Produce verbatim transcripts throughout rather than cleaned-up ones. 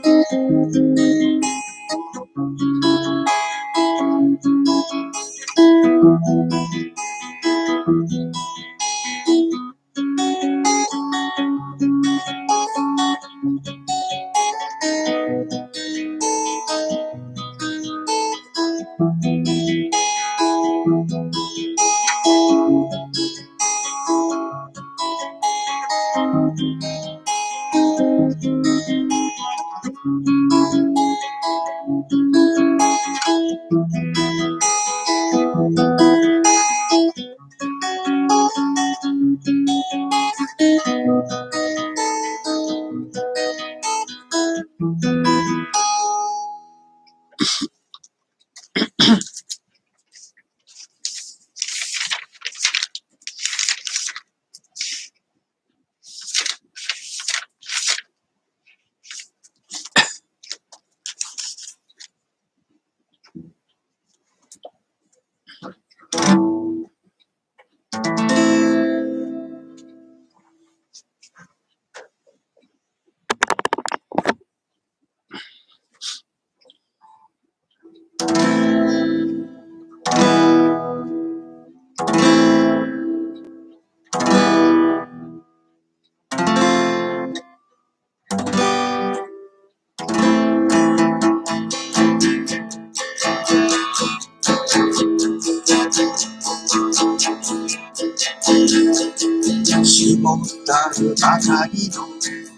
絞ったるばかりの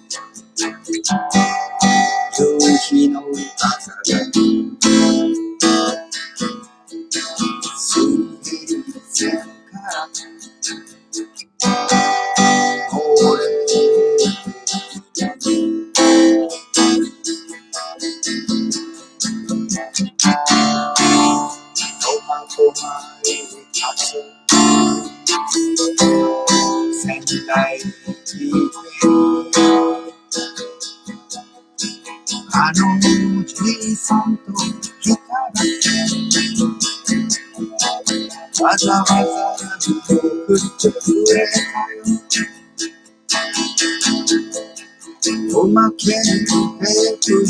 夕日の朝が水線から漏れトマト前立つ仙台にあのじいさんと来ただけわざわざ見送ってくれたよおまけにテープ拾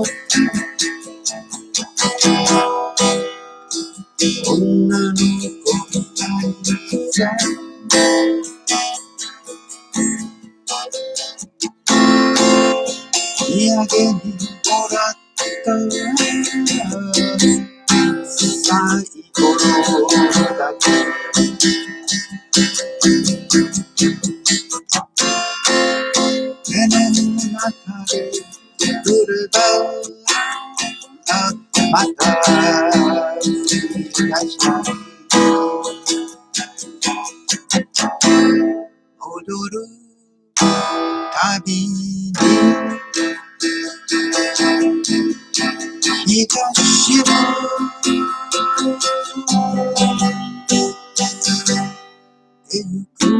って女の子みたいにさ土産にもらったサイコロだけ手の中で来るばまた吹き出した踊る旅に日が沈むてゆく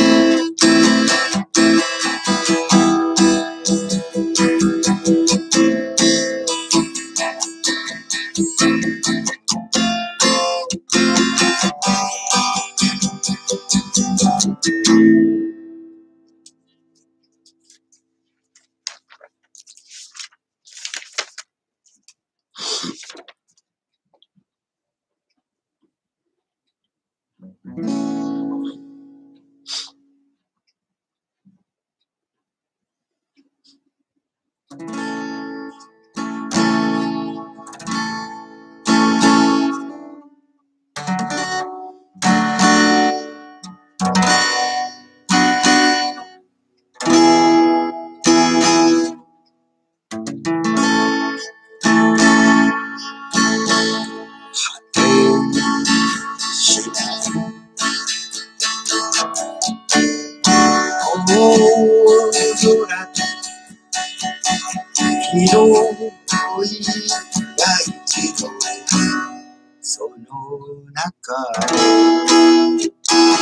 広い大地のその中で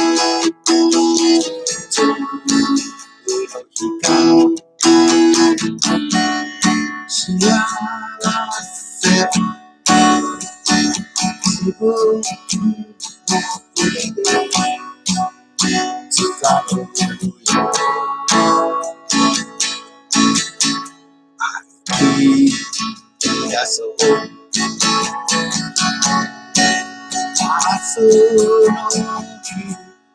ずっと日が幸せ自分の腕で掴むよやそう明日の日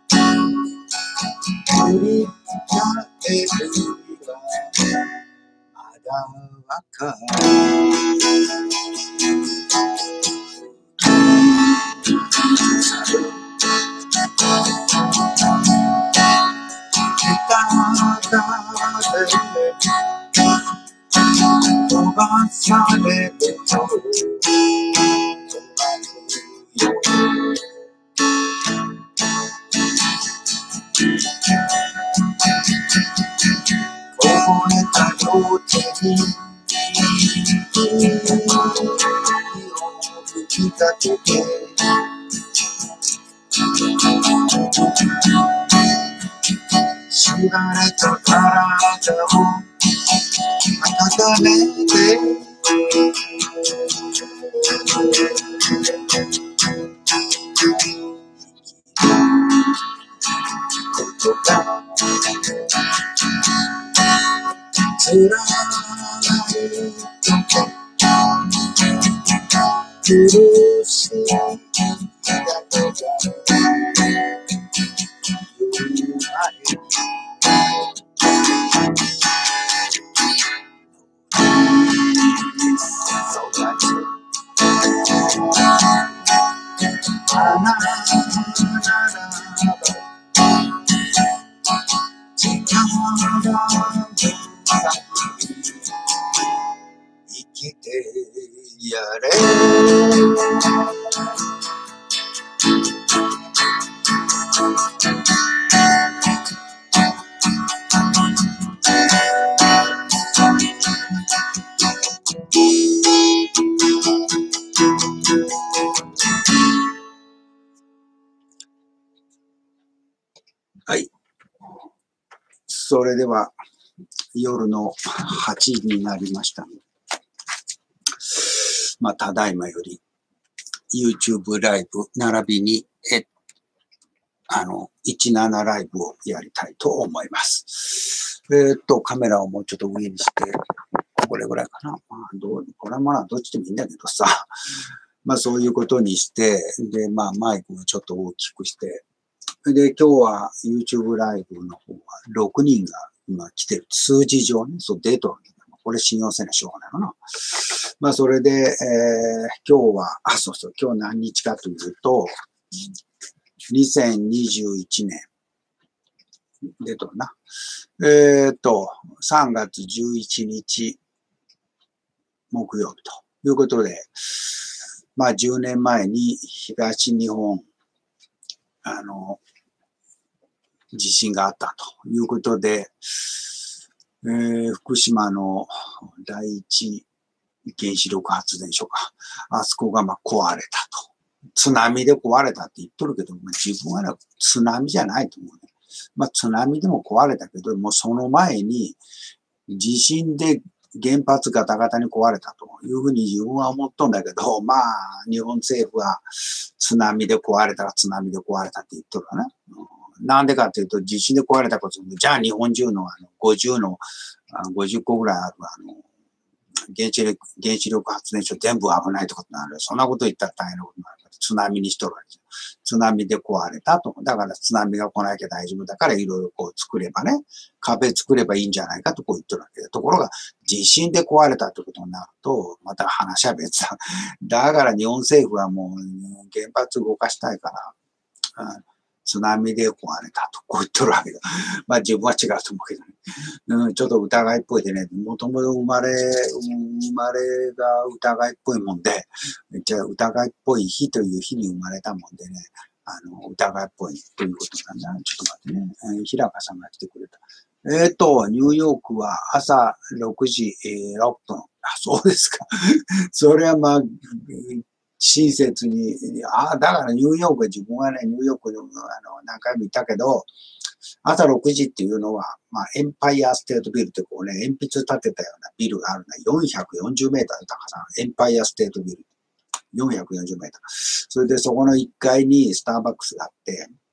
振り返るにはまだ若い飛ばされてとこぼれた両手に息を吹きかけて縛れた体を温めてことが辛い苦しいだけが言う前あなたなら生きてやれはい。それでは夜のはちじになりました。まあ、ただいまより YouTube ライブ並びに、え、あの、じゅうななライブをやりたいと思います。えー、っと、カメラをもうちょっと上にして、これぐらいかな。まあ、どう、これはまあ、どっちでもいいんだけどさ。まあ、そういうことにして、で、まあ、マイクをちょっと大きくして、で、今日は YouTube ライブの方はろくにんが今来てる。数字上ね、そう出とるんだけど、これ信用せなしょうがないかな。まあ、それで、えー、今日は、あ、そうそう、今日何日かというと、にせんにじゅういちねん出とるな。えー、っと、さんがつじゅういちにち木曜日ということで、まあじゅうねんまえに東日本、あの、地震があったということで、えー、福島の第一原子力発電所か、あそこがまあ壊れたと。津波で壊れたって言っとるけど、まあ、自分は、ね、津波じゃないと思うね。まあ津波でも壊れたけど、もうその前に地震で原発ガタガタに壊れたというふうに自分は思っとんだけど、まあ日本政府は津波で壊れたら津波で壊れたって言っとるわな。なんでかっていうと、地震で壊れたことで、じゃあ日本中のあのごじゅうの、ごじゅっこぐらいあるあの原子力、原子力発電所全部危ないってことになる。そんなこと言ったら大変なことになるから、津波にしとるわけですよ。津波で壊れたと。だから津波が来なきゃ大丈夫だからいろいろこう作ればね、壁作ればいいんじゃないかとこう言っとるわけで。ところが、地震で壊れたってことになると、また話は別だ。だから日本政府はもう原発動かしたいから、うん津波で壊れたと、こう言っとるわけだ。まあ自分は違うと思うけどね。うん、ちょっと疑いっぽいでね、もともと生まれ、生まれが疑いっぽいもんで、じゃあ疑いっぽい日という日に生まれたもんでね、あの、疑いっぽいということなんだ。ちょっと待ってね。えー、平川さんが来てくれた。えっと、ニューヨークは朝ろくじろっぷん。あ、そうですか。それはまあ、親切に、ああ、だからニューヨーク、自分はね、ニューヨークの、あの、何回も行ったけど、朝ろくじっていうのは、まあ、エンパイアステートビルってこうね、鉛筆立てたようなビルがあるんだ。よんひゃくよんじゅうメーターの高さ、エンパイアステートビル。よんひゃくよんじゅうメーター。それでそこのいっかいにスターバックスがあって、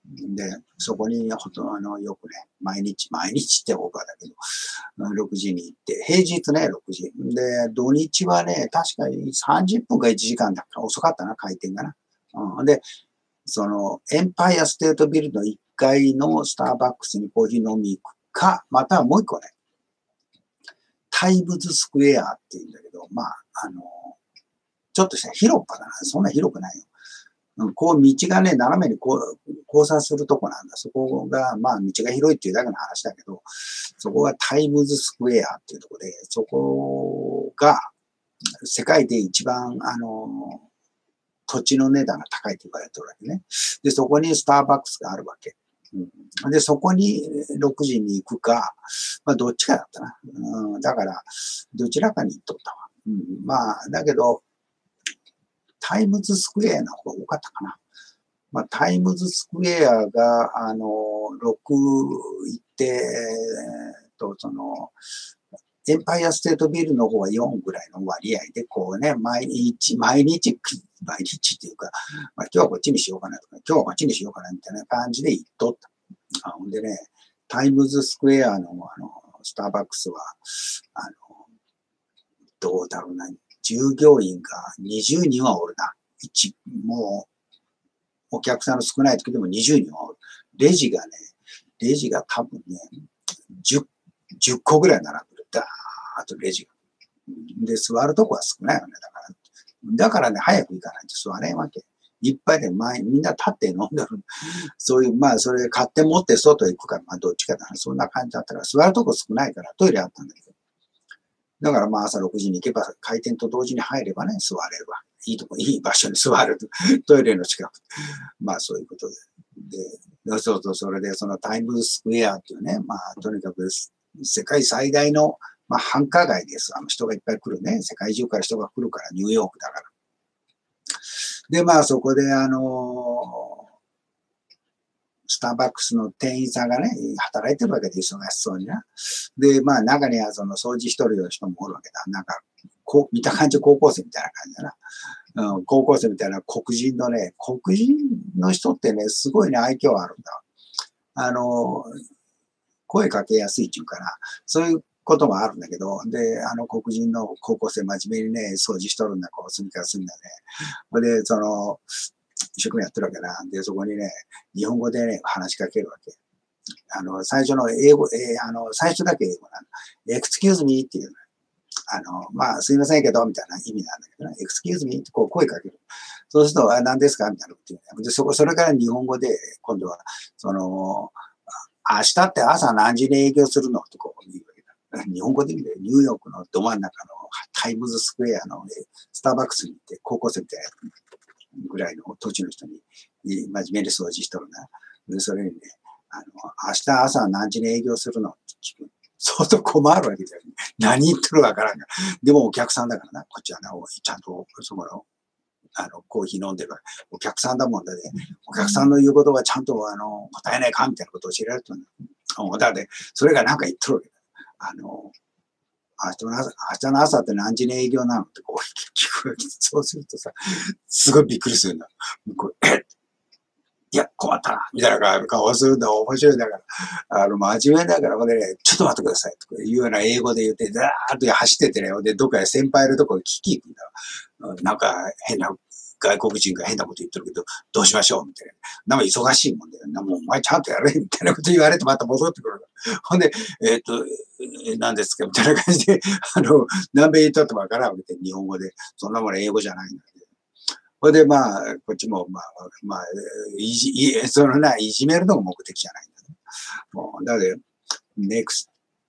で、そこにほとんどあの、よくね、毎日、毎日って僕はだけど、ろくじに行って、平日ね、ろくじ。で、土日はね、確かにさんじゅっぷんかいちじかんだか遅かったな、開店がな。うん、で、その、エンパイアステートビルのいっかいのスターバックスにコーヒー飲み行くか、またはもう一個ね、タイムズスクエアって言うんだけど、まあ、あの、ちょっとした広っ端だな。そんな広くないよ。こう、道がね、斜めにこう交差するとこなんだ。そこが、まあ、道が広いっていうだけの話だけど、そこがタイムズスクエアっていうところで、そこが世界で一番、あの、土地の値段が高いと言われてるわけね。で、そこにスターバックスがあるわけ。うん、で、そこにろくじに行くか、まあ、どっちかだったな。うん、だから、どちらかに行っとったわ。うん、まあ、だけど、タイムズスクエアの方が多かったかな。まあ、タイムズスクエアが、あの、ろく行って、えっと、その、エンパイアステートビルの方はよんぐらいの割合で、こうね、毎日、毎日、毎日っていうか、まあ、今日はこっちにしようかなとか、今日はこっちにしようかなみたいな感じで行っとった。あほんでね、タイムズスクエアの、あの、スターバックスは、あの、どうだろうな、従業員がにじゅうにんはおるな。一、もう、お客さんの少ない時でもにじゅうにんはおる。レジがね、レジが多分ね、じゅう、じゅっこぐらい並んでる。ダーッとレジが。で、座るとこは少ないよね。だから。だからね、早く行かないと座れんわけ。いっぱいで前、みんな立って飲んでる。そういう、まあ、それ買って持って外行くから、まあ、どっちかだな。そんな感じだったから、座るとこ少ないからトイレあったんだけど。だからまあ朝ろくじに行けば開店と同時に入ればね、座れるわ。いいとこ、いい場所に座る。トイレの近く。まあそういうことで。で、そうそう、それでそのタイムズスクエアっていうね、まあとにかく世界最大の、まあ、繁華街です。あの人がいっぱい来るね。世界中から人が来るから、ニューヨークだから。で、まあそこであのースターバックスの店員さんがね、働いてるわけで、忙しそうにな。で、まあ中にはその掃除一人の人もおるわけだ。なんか、こう、見た感じ高校生みたいな感じだな。うん、高校生みたいな黒人のね、黒人の人ってね、すごいね、愛嬌あるんだ。あの、声かけやすいっていうかな。そういうこともあるんだけど、で、あの黒人の高校生真面目にね、掃除しとるんだ、こう、隅から隅だね。で、その、一生懸命やってるわけな。で、そこにね、日本語でね、話しかけるわけ。あの、最初の英語、えー、あの、最初だけ英語なの。excuse me っていう、あの、まあ、すいませんけど、みたいな意味なんだけどね、excuse me ってこう声かける。そうすると、あ、何ですかみたいなこと言う、ね。で、そこ、それから日本語で、今度は、その、明日って朝何時に営業するのってこう言うわけだ。日本語で言うんだよ。ニューヨークのど真ん中のタイムズスクエアのスターバックスに行って、高校生みたいなぐらいの土地の人に、真面目に掃除しとるな。で、それにね、あの、明日朝何時に営業するのって聞く。相当困るわけだよね。何言ってるわからんが。でもお客さんだからな、こっちはな、ちゃんとそこの、あの、コーヒー飲んでるお客さんだもんだね。お客さんの言うことはちゃんと、あの、答えないかみたいなことを教えられてるんだ。だって、それがなんか言ってるわけだ。あの、明日の朝、明日の朝って何時に営業なのってこう聞くわけ。そうするとさ、すごいびっくりするんだ。えいや、困ったな、みたいな顔をするんだ。面白いんだから。あの、真面目だから、ほんでね、ちょっと待ってください。とかいうような英語で言って、ザーッと走ってってね、で、どっかで先輩いるところに聞き行くんだ。なんか、変な、外国人が変なこと言ってるけど、どうしましょうみたいな。なんか忙しいもんだよ。なもうお前ちゃんとやれみたいなこと言われてまた戻ってくる。ほんで、えっと、何ですかみたいな感じで、あの、南米にとってわからんわけで、日本語で。そんなもの英語じゃないんだけど。それでまあ、こっちも、まあ、まあ、いじ、いそのな、いじめるのが目的じゃないんだね。もう、だって、next,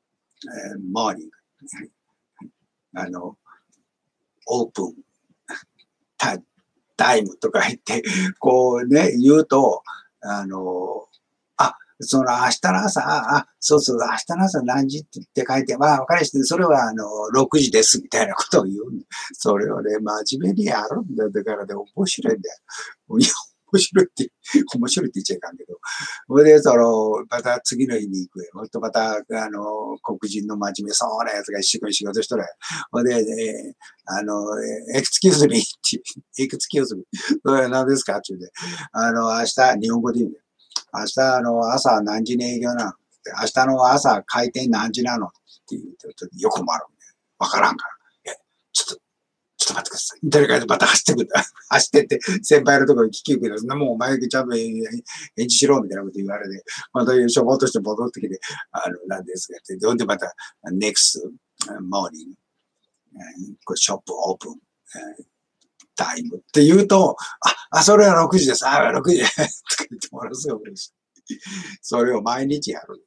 morning, あの、オープン、タタイムとか言って、こうね、言うと、あの、あ、その明日の朝、あ、そうそう、明日の朝何時って言って書いて、まあ、わかりました。それは、あの、ろくじです、みたいなことを言う。それをね、真面目にやるんだよ。だからね、面白いんだよ。いや、面白いって、面白いって言っちゃいかんけど。それで、その、また次の日に行くよ。ほんとまた、あの、黒人の真面目そうなやつが一生懸命仕事しとる。ほんで、ね、あの、エクスキューズミーって言う、エクスキューズミー。それは何ですかって言うんで、あの、明日、日本語で言うんだよ。 明日あの朝何時に営業なの？明日の朝開店何時なのって言うとよく困るんで、わからんから。え、ちょっと、ちょっと待ってください。みたいな感じでまた走ってくるんだ。走ってって、先輩のところに聞き受けて、そんなもうお前ちゃんと返事しろみたいなこと言われて、またしょぼっとして戻ってきて、あの、何ですかって、ほんでまた、next morning, ショップオープン。タイムって言うと、あ、あ、それはろくじです。あ、ろくじです。って言ってものすごく嬉しい。それを毎日やる。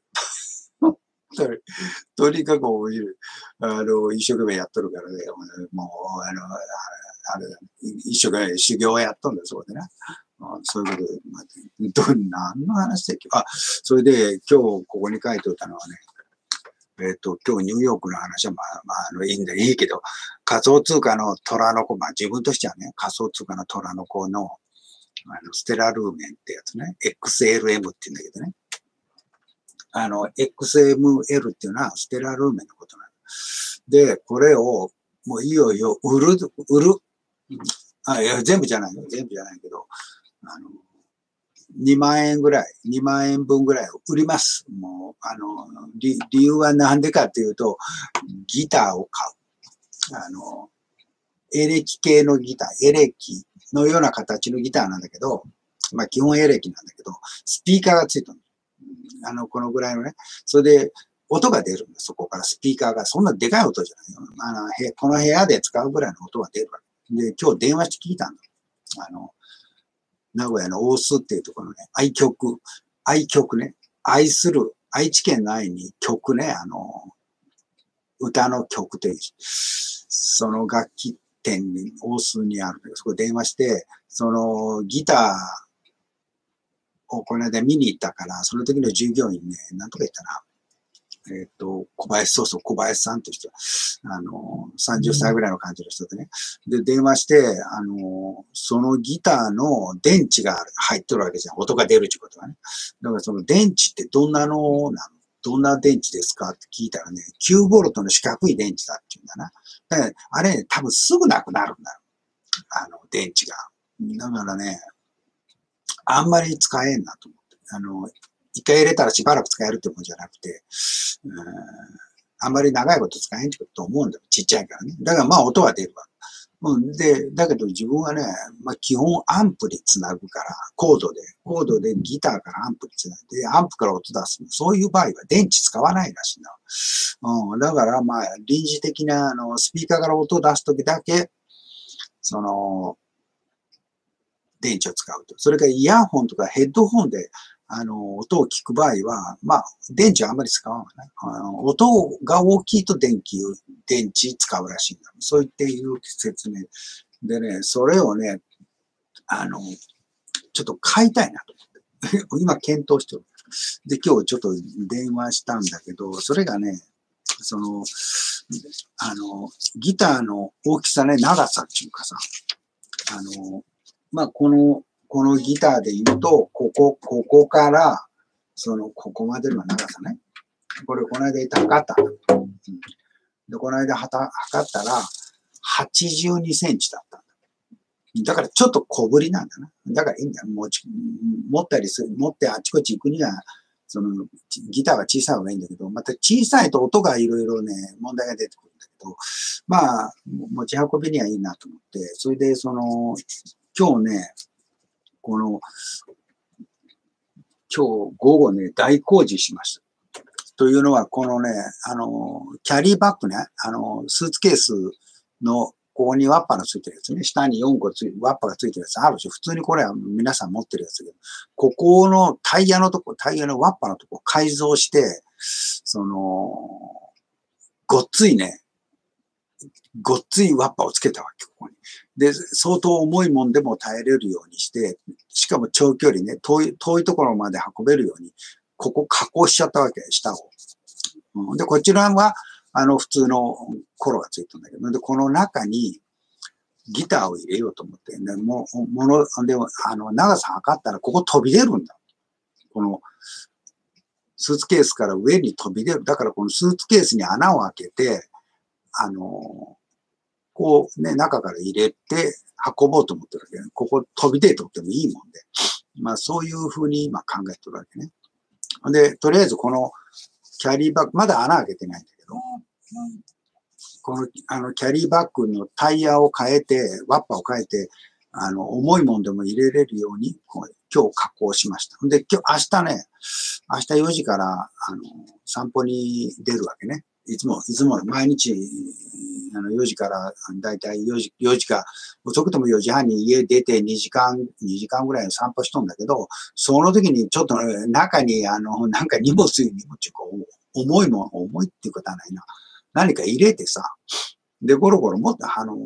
とにかく面白い。あの、一生懸命やっとるからね、もう、あの、あれ、一生懸命修行をやっとんだよ、そこでね。そういうことで、まあ、ど何の話だっけ？あ、それで今日ここに書いておいたのはね、えっと、今日ニューヨークの話はまあ、まあ、あの、いいんだ、いいけど、仮想通貨の虎の子、まあ自分としてはね、仮想通貨の虎の子の、あの、ステラルーメンってやつね、エックスエルエム って言うんだけどね。あの、エックスエムエル っていうのはステラルーメンのことなの。で、これを、もういよいよ売る、売る。あ、いや、全部じゃないよ。全部じゃないけど、あの、にまんえんぐらい、にまんえんぶんぐらいを売ります。もう、あの、理、理由はなんでかっていうと、ギターを買う。あの、エレキ系のギター、エレキのような形のギターなんだけど、まあ基本エレキなんだけど、スピーカーがついてるの。あの、このぐらいのね。それで、音が出るんだ、そこからスピーカーが。そんなでかい音じゃないよ。あの、へこの部屋で使うぐらいの音が出るわけ。で、今日電話して聞いたんだ。あの、名古屋の大須っていうところのね、愛曲、愛曲ね、愛する、愛知県の愛に曲ね、あの、歌の曲という、その楽器店に、大須にあるんだけど、そこ電話して、そのギターをこの間見に行ったから、その時の従業員ね、なんとか言ったな。えっと、小林、そうそう、小林さんという人、あの、さんじゅっさいぐらいの感じの人でね。で、電話して、あの、そのギターの電池が入ってるわけじゃん。音が出るってことがね。だからその電池ってどんなのなの？どんな電池ですかって聞いたらね、きゅうボルトの四角い電池だって言うんだな。だからあれ、ね、多分すぐなくなるんだよ。あの、電池が。だからね、あんまり使えんなと思って。あの、一回入れたらしばらく使えるってもんじゃなくて、うん、あんまり長いこと使えんってことと思うんだよ。ちっちゃいからね。だからまあ音は出るわ。うん、で、だけど自分はね、まあ基本アンプにつなぐから、コードで、コードでギターからアンプにつなげて、アンプから音出す。そういう場合は電池使わないらしいな。うん、だからまあ臨時的なあのスピーカーから音を出すときだけ、その、電池を使うと。それからイヤホンとかヘッドホンで、あの、音を聞く場合は、まあ、電池はあんまり使わない。あの音が大きいと電気、電池使うらしいんだ。そういっていう説明。でね、それをね、あの、ちょっと買いたいなと思って。今検討してる。で、今日ちょっと電話したんだけど、それがね、その、あの、ギターの大きさね、長さっていうかさ、あの、まあ、この、このギターで言うと、ここ、ここから、その、ここまでの長さね。これ、この間測った。うん、で、この間測ったら、はちじゅうにセンチだったんだ。だから、ちょっと小ぶりなんだな。だからいいんだよ。持ち、持ったりする、持ってあちこち行くには、その、ギターは小さい方がいいんだけど、また小さいと音がいろいろね、問題が出てくるんだけど、まあ、持ち運びにはいいなと思って、それで、その、今日ね、この、今日午後ね、大工事しました。というのは、このね、あの、キャリーバッグね、あの、スーツケースの、ここにワッパのついてるやつね、下によんこつワッパがついてるやつあるし、普通にこれは皆さん持ってるやつだけど、ここのタイヤのとこ、タイヤのワッパのとこを改造して、その、ごっついね、ごっついワッパをつけたわけ、ここに。で、相当重いもんでも耐えれるようにして、しかも長距離ね、遠い、遠いところまで運べるように、ここ加工しちゃったわけ、下を。うん、で、こちらは、あの、普通のコロがついてるんだけど、で、この中にギターを入れようと思って、ね、もう、もの、で、あの、長さ測ったら、ここ飛び出るんだ。この、スーツケースから上に飛び出る。だから、このスーツケースに穴を開けて、あの、こうね、中から入れて運ぼうと思ってるわけ。ここ飛び出ておってもいいもんで。 まあそういうふうに今考えてるわけね。で、とりあえずこのキャリーバッグ、まだ穴開けてないんだけど、このあのキャリーバッグのタイヤを変えて、ワッパを変えて、あの、重いもんでも入れれるように、こう今日加工しました。で、今日、明日ね、明日よじから、あの、散歩に出るわけね。いつも、いつも毎日、あの、よじから、だいたいよじ、よじか、遅くともよじはんに家出てにじかん、にじかんぐらい散歩しとんだけど、その時にちょっと、ね、中に、あの、なんか荷物、荷物、こう、重いもの、重いっていうことはないな。何か入れてさ、で、ゴロゴロ持って、あの、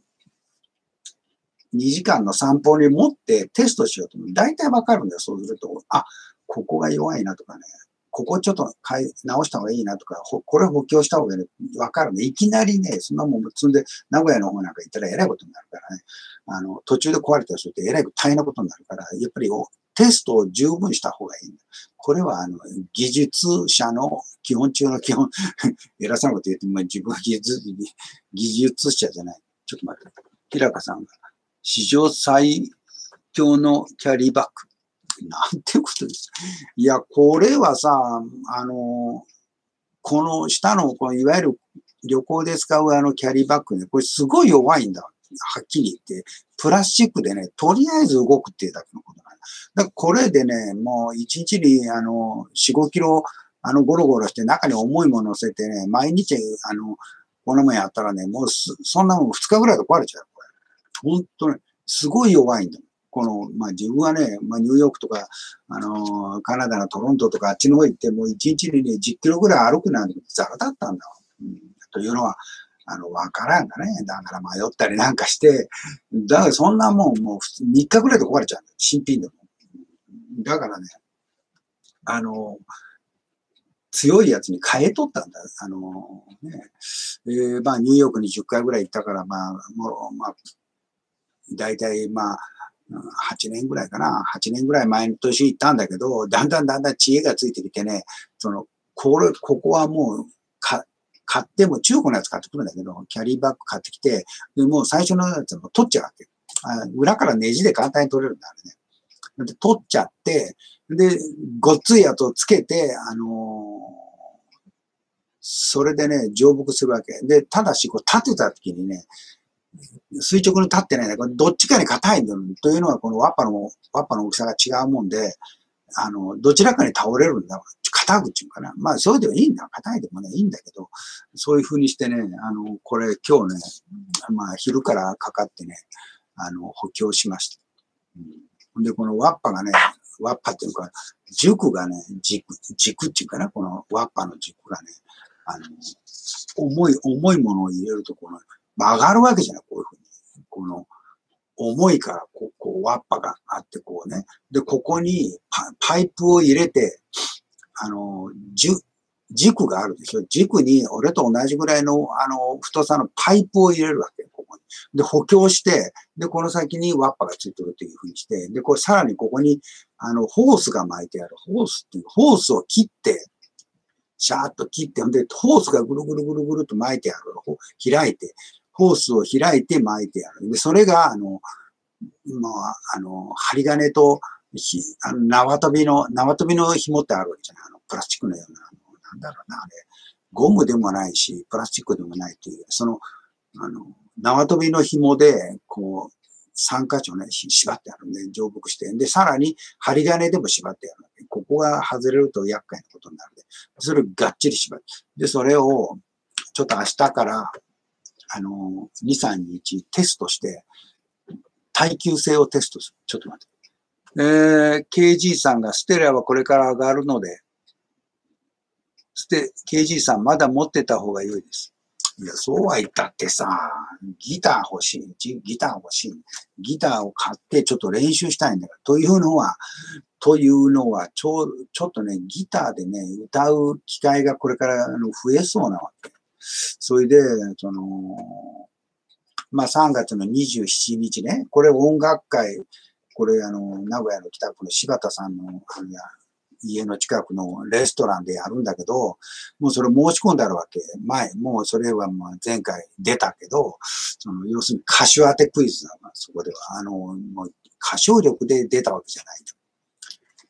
にじかんの散歩に持ってテストしようと思う。大体わかるんだよ、そうすると。あ、ここが弱いなとかね。ここちょっと変え直した方がいいなとか、これ補強した方がいいね。わかるね。いきなりね、そんなもん積んで、名古屋の方なんか行ったらえらいことになるからね。あの、途中で壊れたりするとえらい大変なことになるから、やっぱりテストを十分した方がいいんだ。これは、あの、技術者の基本中の基本、偉そうなこと言って、まあ、自分は技術、技術者じゃない。ちょっと待って。平川さんが。史上最強のキャリーバッグ。なんていうことです。いや、これはさ、あの、この下の、このいわゆる旅行で使うあのキャリーバッグね、これすごい弱いんだ。はっきり言って。プラスチックでね、とりあえず動くっていうだけのことなんだ。だからこれでね、もう一日にあの、よん、ごキロ、あの、ゴロゴロして中に重いもの乗せてね、毎日、あの、このもんやったらね、もうそんなもんふつかぐらいで壊れちゃう。本当に、すごい弱いんだ。この、まあ自分はね、まあニューヨークとか、あのー、カナダのトロントとかあっちの方行って、もう一日にね、じゅっキロぐらい歩くなんてザラだったんだ。うん、というのは、あの、わからんがね。だから迷ったりなんかして、だからそんなもん、もうみっかぐらいで壊れちゃうんだよ。新品でも。だからね、あのー、強いやつに変えとったんだ。あのー、ね。えー、まあニューヨークにじゅっかいぐらい行ったから、まあ、もう、まあ、大体まあ、はちねんぐらいかな。はちねんぐらい毎年行ったんだけど、だんだんだんだん知恵がついてきてね、その、これ、ここはもう、か、買っても中古のやつ買ってくるんだけど、キャリーバッグ買ってきて、でもう最初のやつも取っちゃうわけ。あ、裏からネジで簡単に取れるんだね。で、取っちゃって、で、ごっついやつをつけて、あのー、それでね、乗木するわけ。で、ただし、こう立てた時にね、垂直に立ってないんだ。これどっちかに硬いんだよ。というのは、このワッパの、ワッパの大きさが違うもんで、あの、どちらかに倒れるんだ。硬くっていうかな。まあ、それでもいいんだ。硬いでもね、いいんだけど、そういう風にしてね、あの、これ今日ね、まあ、昼からかかってね、あの、補強しました。うん、で、このワッパがね、ワッパっていうか、軸がね、軸、軸っていうかな、このワッパの軸がね、あの、重い、重いものを入れると、この、曲がるわけじゃない、こういうふうに。この、重いから、こう、こう、ワッパがあって、こうね。で、ここにパ、パイプを入れて、あの、じゅ、軸があるでしょ。軸に、俺と同じぐらいの、あの、太さのパイプを入れるわけ、ここに。で、補強して、で、この先にワッパがついてるというふうにして、で、これさらにここに、あの、ホースが巻いてある。ホースっていう、ホースを切って、シャーッと切って、で、ホースがぐるぐるぐるぐると巻いてある。開いて、ホースを開いて巻いてある。で、それが、あの、まあ、あの、針金と、ひ、あの、縄跳びの、縄跳びの紐ってあるわけじゃない。あの、プラスチックのような、あの、なんだろうな、あれ。ゴムでもないし、プラスチックでもないという、その、あの、縄跳びの紐で、こう、三箇所ね、縛ってあるんで、乗木して。で、さらに、針金でも縛ってある。ここが外れると厄介なことになるんで、それをがっちり縛る。で、それを、ちょっと明日から、あの、に、さんにちテストして、耐久性をテストする。ちょっと待って。えー、ケージー さんがステラはこれから上がるので、ステ、ケージー さんまだ持ってた方が良いです。いや、そうは言ったってさ、ギター欲しい。ギター欲しい。ギターを買ってちょっと練習したいんだから。というのは、というのは、ちょ、ちょっとね、ギターでね、歌う機会がこれから増えそうなわけ。それで、その、まあ、さんがつのにじゅうしちにちね、これ音楽会、これあの、名古屋の北区の柴田さんの、あの家の近くのレストランでやるんだけど、もうそれ申し込んであるわけ。前、もうそれはもう前回出たけど、その、要するに歌手当てクイズだな、そこでは。あの、もう歌唱力で出たわけじゃない。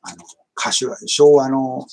あの、歌手は、昭和の、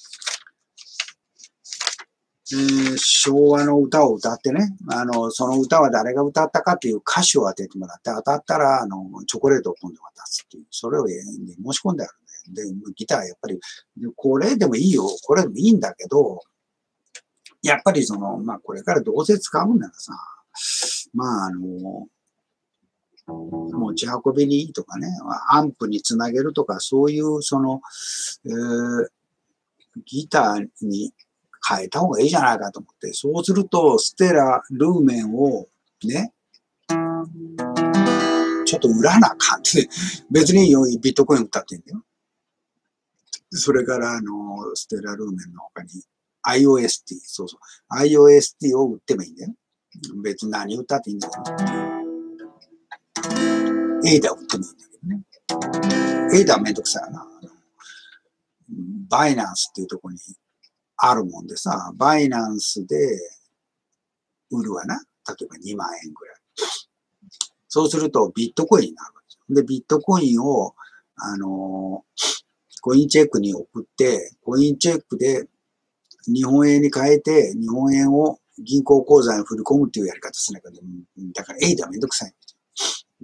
えー、昭和の歌を歌ってね、あの、その歌は誰が歌ったかっていう歌手を当ててもらって、当たったら、あの、チョコレートを今度渡すっていう、それを、ね、申し込んであるんで、で、ギターやっぱり、これでもいいよ、これでもいいんだけど、やっぱりその、まあ、これからどうせ使うんならさ、まあ、あの、持ち運びにいいとかね、アンプにつなげるとか、そういう、その、えー、ギターに変えた方がいいじゃないかと思って、そうすると、ステラ、ルーメンをね、ちょっと売らなあかんって、別にビットコイン歌ってんだよ。それから、あの、ステラルーメンの他に、アイオーエスティー、そうそう、アイオーエスティー を売ってもいいんだよ。別に何歌っていいんだよ。エイダー売ってもいいんだけどね。エイダーめんどくさいな。バイナンスっていうところにあるもんでさ、バイナンスで売るわな。例えばにまんえんぐらい。そうするとビットコインになるわけですよ。で、ビットコインを、あの、コインチェックに送って、コインチェックで日本円に変えて、日本円を銀行口座に振り込むっていうやり方するんだけど、だからエイダーめんどくさいんですよ。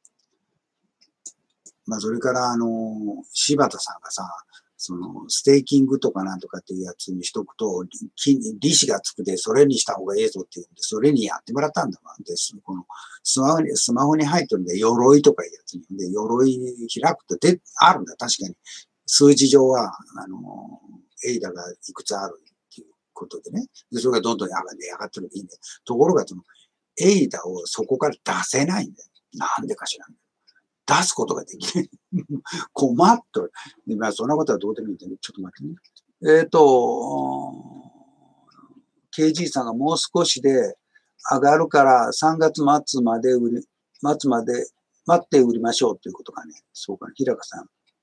まあ、それから、あの、柴田さんがさ、その、ステーキングとかなんとかっていうやつにしとくと、利子がつくで、それにした方がええぞっていうんで、それにやってもらったんだわ。で、この、スマホに、スマホに入ってるんで、鎧とかいうやつに。で、鎧開くとで、あるんだ。確かに。数字上は、あの、エイダがいくつあるっていうことでね。で、それがどんどん上がって上がってるんでいいんだよ。ところが、その、エイダをそこから出せないんだよ。なんでか知らん。出すことができない。困っとる。まあ、そんなことはどうでもいいんだけど、ちょっと待ってね。えっと、ケージー さんがもう少しで上がるからさんがつ末まで売り、末まで待って売りましょうということかね。そうかね。平香さん。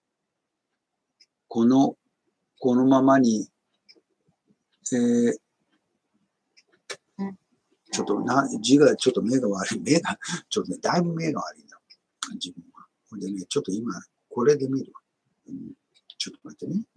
この、このままに、えー、ちょっとな、字がちょっと目が悪い。目が、ちょっとね、だいぶ目が悪いんだ。自分は。でね、ちょっと今、これで見る。うん、ちょっと待ってね。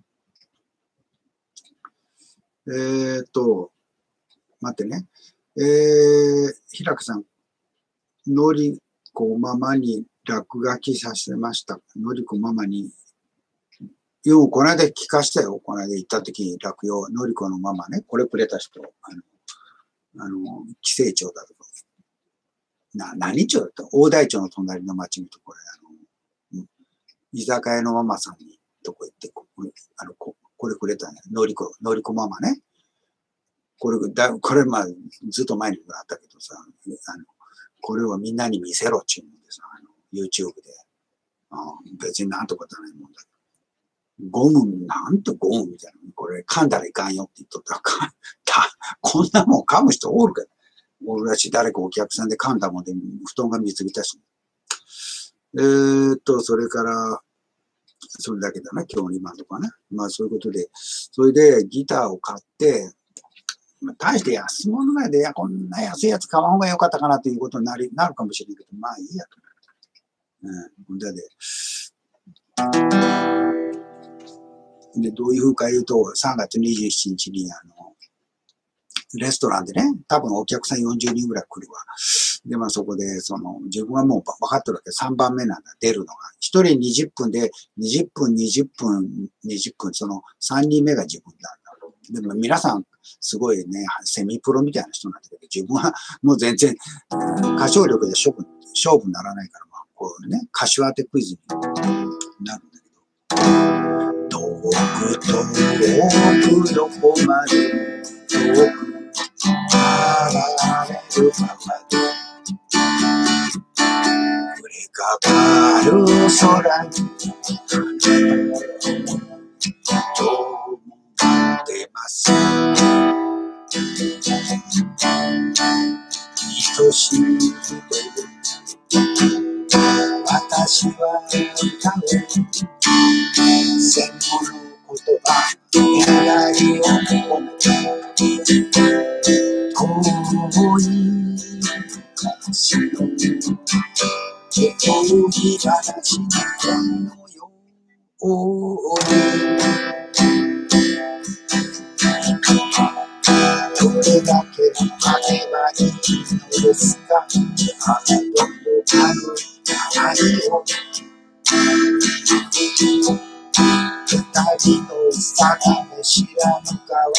えー、っと、待ってね。えー、平香さん、のりこママに落書きさせました。のりこママに、よう、この間聞かしたよ。この間行った時に落葉、のりこのママね、これくれた人、あの、あの、寄生町だとか。な、何町だった大台町の隣の町のところ、あの、居酒屋のママさんに、とこ行って、こあのここれくれたね。のりこ、のりこママね。これ、だこれ、まあ、ずっと前にもらったけどさ、あの、これをみんなに見せろっていうんでさ、あの、YouTube で。あ別になんとかじゃないもんだけど。ゴム、なんとゴムみたいな。これ噛んだらいかんよって言っとったら、こんなもん噛む人おるか。俺たち誰かお客さんで噛んだもんで、布団が水浸し。えーっと、それから、それだけだな、今日今のとかね。まあそういうことで、それでギターを買って、まあ、大して安物がで、こんな安いやつ買わん方がよかったかなということになり、なるかもしれないけど、まあいいやと。うん、で、で、どういうふうか言うと、さんがつにじゅうしちにちに、あの、レストランでね、多分お客さんよんじゅうにんぐらい来るわ。で、まあそこで、その、自分はもう分かってるわけ。さんばんめなんだ、出るのが。ひとりにじゅっぷんで、にじゅっぷん、にじゅっぷん、にじゅっぷん、そのさんにんめが自分なんだ。でも皆さん、すごいね、セミプロみたいな人なんだけど、自分はもう全然、歌唱力で勝負、勝負にならないから、まあ、こうね、歌手当てクイズになるんだけど、遠く遠くどこまで遠く離れるままで振りかかる空にと思ってます愛しい私は歌う戦後の言葉願いを込めて遠い昔の遠い話のよおおどれだけ待てばいいのですか。あのどこかの愛を二人の坂で知らぬ川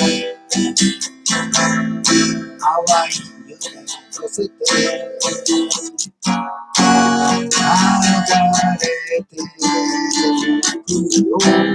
淡い夢に乗せて流れていくよ。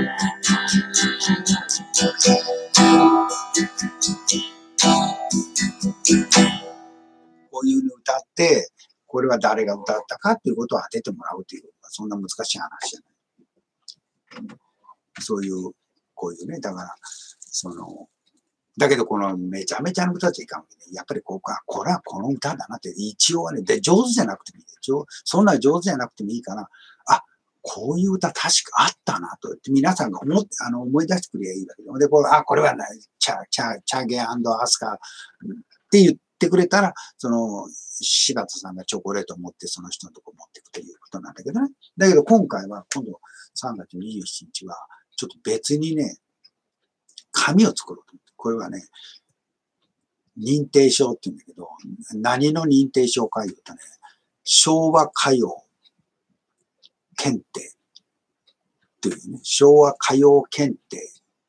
こういうの歌って、これは誰が歌ったかっていうことを当ててもらうという、そんな難しい話じゃない。そういう、こういうね、だから、その、だけどこのめちゃめちゃの歌じゃいかんわけね。やっぱりこうか、これはこの歌だなって、一応はね、で、上手じゃなくてもいい。そんな上手じゃなくてもいいから、あ、こういう歌確かあったなと、皆さんが思って、あの、思い出してくればいいわけで。で、これ、あ、これはね、チャ、チャ、チャゲ&アスカって言ってくれたら、その、柴田さんがチョコレートを持ってその人のとこ持っていくということなんだけどね。だけど今回は、今度さんがつにじゅうしちにちは、ちょっと別にね、紙を作ろうと思って。これはね、認定証って言うんだけど、何の認定証か言うとね、昭和歌謡検定というね、昭和歌謡検定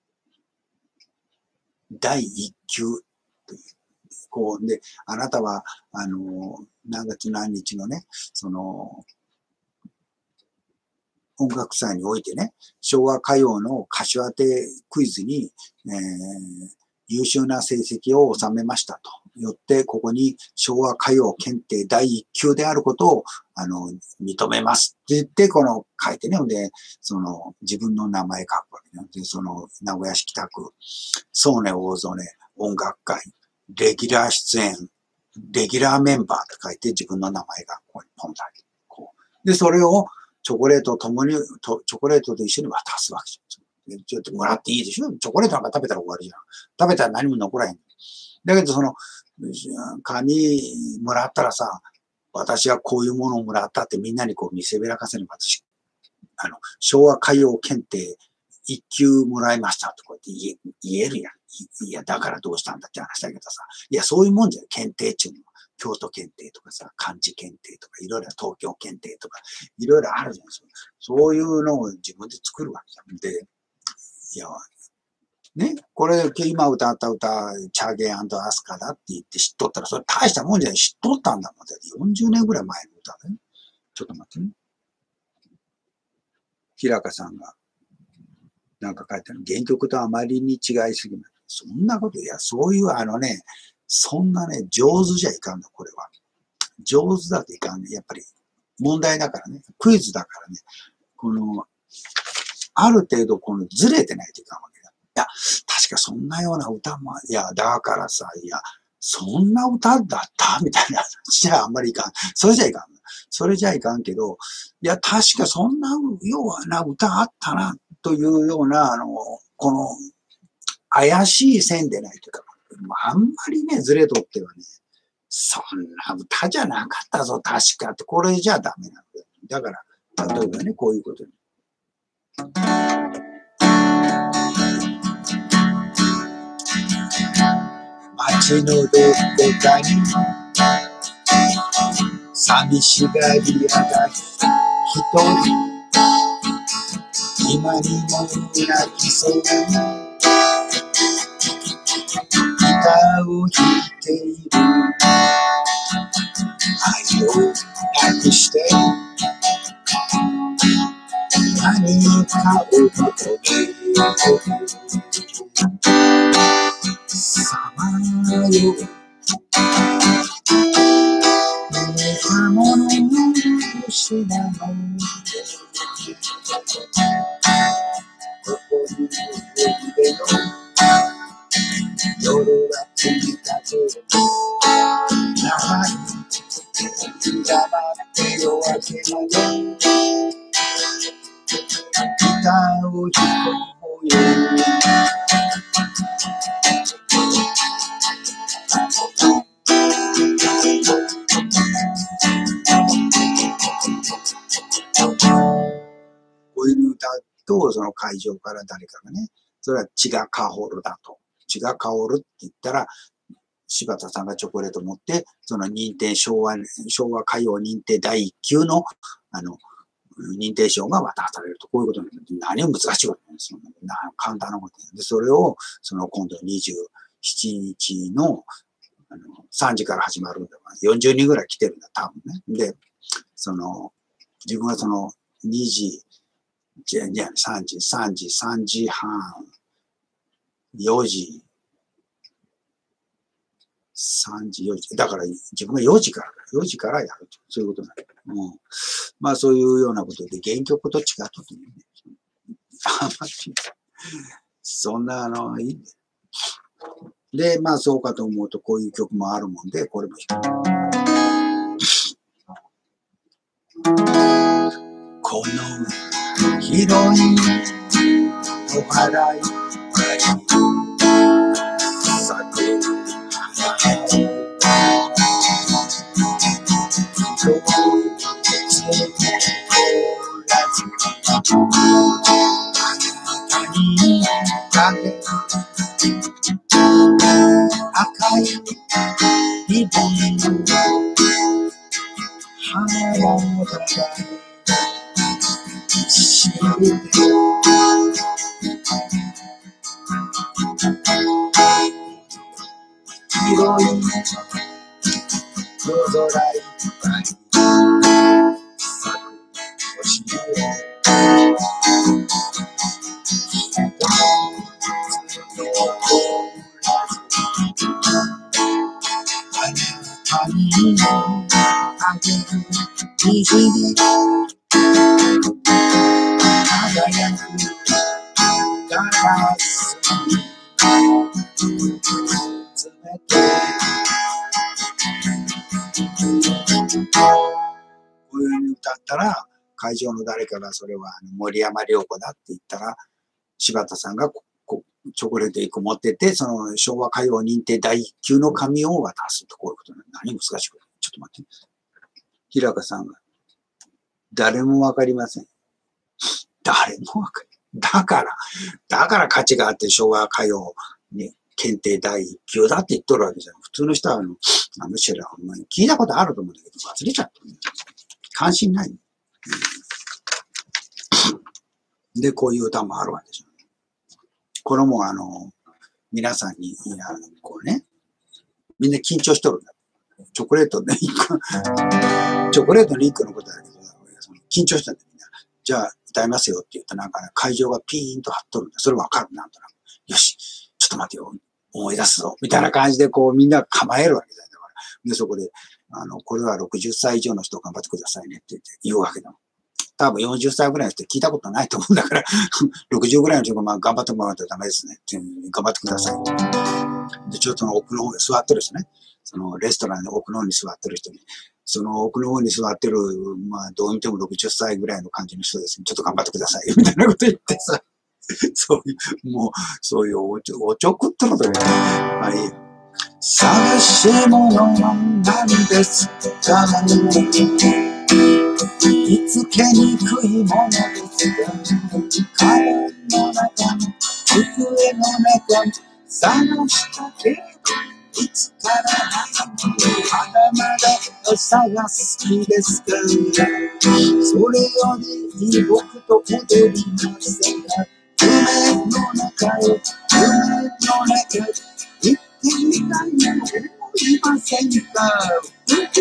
だいいっ級という。こうで、あなたは、あの、何月何日のね、その、音楽祭においてね、昭和歌謡の歌手当てクイズに、えー、優秀な成績を収めましたと。よって、ここに昭和歌謡検定だいいっ級であることを、あの、認めますって言って、この書いてね。で、その、自分の名前書くわけね。で、その、名古屋市北区、宗根大曽根音楽会、レギュラー出演、レギュラーメンバーって書いて、自分の名前がここにポンと入ってこう。で、それを、チョコレートと共に、とチョコレートと一緒に渡すわけじゃん。ちょっともらっていいでしょ。チョコレートなんか食べたら終わりじゃん。食べたら何も残らへん。だけどその、紙もらったらさ、私はこういうものをもらったってみんなにこう見せびらかせる私、あの、昭和歌謡検定一級もらいましたとかって言え言えるやん。いや、だからどうしたんだって話だけどさ。いや、そういうもんじゃん。検定中の。京都検定とかさ、漢字検定とか、いろいろ東京検定とか、いろいろあるじゃん。そういうのを自分で作るわけじゃん。で、いや、ね、これ、今歌った歌、チャゲ&アスカだって言って知っとったら、それ大したもんじゃない。知っとったんだもん。だってよんじゅうねんぐらい前の歌だね。ちょっと待ってね。平香さんが、なんか書いてある。原曲とあまりに違いすぎます。そんなこと、いや、そういうあのね、そんなね、上手じゃいかんの、これは。上手だといかんね。やっぱり、問題だからね。クイズだからね。この、ある程度、このずれてないといかんわけだ。いや、確かそんなような歌も、いや、だからさ、いや、そんな歌だったみたいな。じゃああんまりいかん。それじゃいかん。それじゃいかんけど、いや、確かそんなような歌あったな、というような、あの、この、怪しい線でないというか、あんまりね、ずれとってはね、そんな歌じゃなかったぞ、確かって、これじゃダメなんだよ。だから、例えばね、こういうことに。街のどこかに、寂しがり屋が一人、今にも泣きそうに、ギターを弾いている。愛をなくして何かを求めるさまよ似たものの品のここに腕の夜はついたぞ長い黙って夜明けまでギターを弾こうよこういう歌と、その会場から誰かがね、それは血が香るだと。血が香るって言ったら、柴田さんがチョコレートを持って、その認定昭和、昭和歌謡認定だいいっ級の、あの、認定証が渡されると、こういうことになって、何を難しいことなんですよ。簡単なことで、それを、その今度にじゅうしちにちの、あのさんじから始まるんだから、よんじゅうにんぐらい来てるんだ、多分ね。で、その、自分はそのにじ、じゃ、じゃさんじ、さんじ、さんじはん、よじ、さんじ、よじ。だから自分がよじから、よじからやると。そういうことになる。うん、まあそういうようなことで、原曲と違ったというね。あんまり、そんな、あの、いい。で、まあそうかと思うと、こういう曲もあるもんで、これも弾く。この広いお払い咲く赤いリボン花がしみて広い夜空いっぱい咲く星のあなたにあげる虹に輝くガラスに冷たいこういうふうに歌ったら会場の誰かがそれは森山良子だって言ったら柴田さんがここチョコレートいっこ持ってってその昭和歌謡認定だいいっ級の紙を渡すとこういうことなの。何難しくない。ちょっと待って。平川さんが誰もわかりません。誰もわかりだから、だから価値があって昭和歌謡に検定だいいっ級だって言っとるわけじゃん。普通の人はあの、むしろ聞いたことあると思うんだけど忘れちゃった。関心ない。で、こういう歌もあるわけじゃん。これもあの、皆さんに、あのこうね、みんな緊張しとるんだ。チョコレートね、いっこ、チョコレートのいっこのことだけど、緊張したんだみんな。じゃあ、歌いますよって言ったら、なんか、ね、会場がピーンと張っとるんだ。それわかる、なんとなく。よし、ちょっと待てよ、思い出すぞ。みたいな感じで、こう、みんな構えるわけだよ。だから。で、そこで、あの、これはろくじゅっさい以上の人頑張ってくださいねって言って言うわけだ。多分よんじゅっさいぐらいの人聞いたことないと思うんだから、ろくじゅうぐらいの人が、まあ、頑張ってもらったらダメですね。って頑張ってください。で、ちょっとの奥の方に座ってる人ね。そのレストランの奥の方に座ってる人に、その奥の方に座ってる、まあ、どう見てもろくじゅっさいぐらいの感じの人ですね。ちょっと頑張ってくださいよ。みたいなこと言ってさ、そういう、もう、そういうおちょ、おちょくったのだよね。まあいいよ。探し物は何ですか見つけにくいものですが、カバンの中の机の中に探したけど、いつからまだまだ探す気ですから、それより僕と踊りませんか。夢の中へ、夢の中へ行ってみたいのいませんか。ちょっと待って、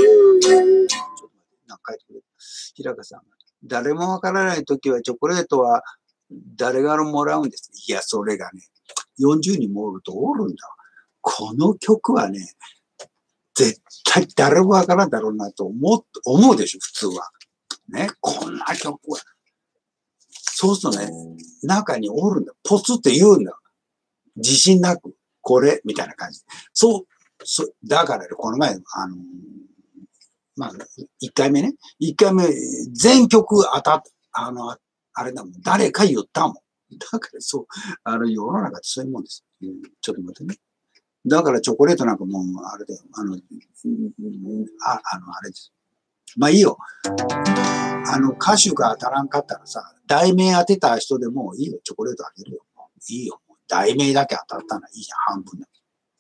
なんか書いてくれ。平川さんが。誰もわからないときはチョコレートは誰がもらうんです。いや、それがね、よんじゅうにんもおるとおるんだ。この曲はね、絶対誰もわからんだろうなと思う、思うでしょ、普通は。ね、こんな曲は。そうするとね、中におるんだ。ポツって言うんだ。自信なく、これ、みたいな感じ。そう、そう、だからね、この前、あのー、まあ、いっかいめね。いっかいめ、全曲当たっ、あの、あれだもん。誰か言ったもん。だからそう、あの、世の中ってそういうもんです。うん、ちょっと待ってね。だからチョコレートなんかもう、あれだよ。あの、あ、あの、あれです。 まあいいよ。あの、歌手が当たらんかったらさ、題名当てた人でもいいよ、チョコレートあげるよ。いいよ。題名だけ当たったらいいじゃん、半分だ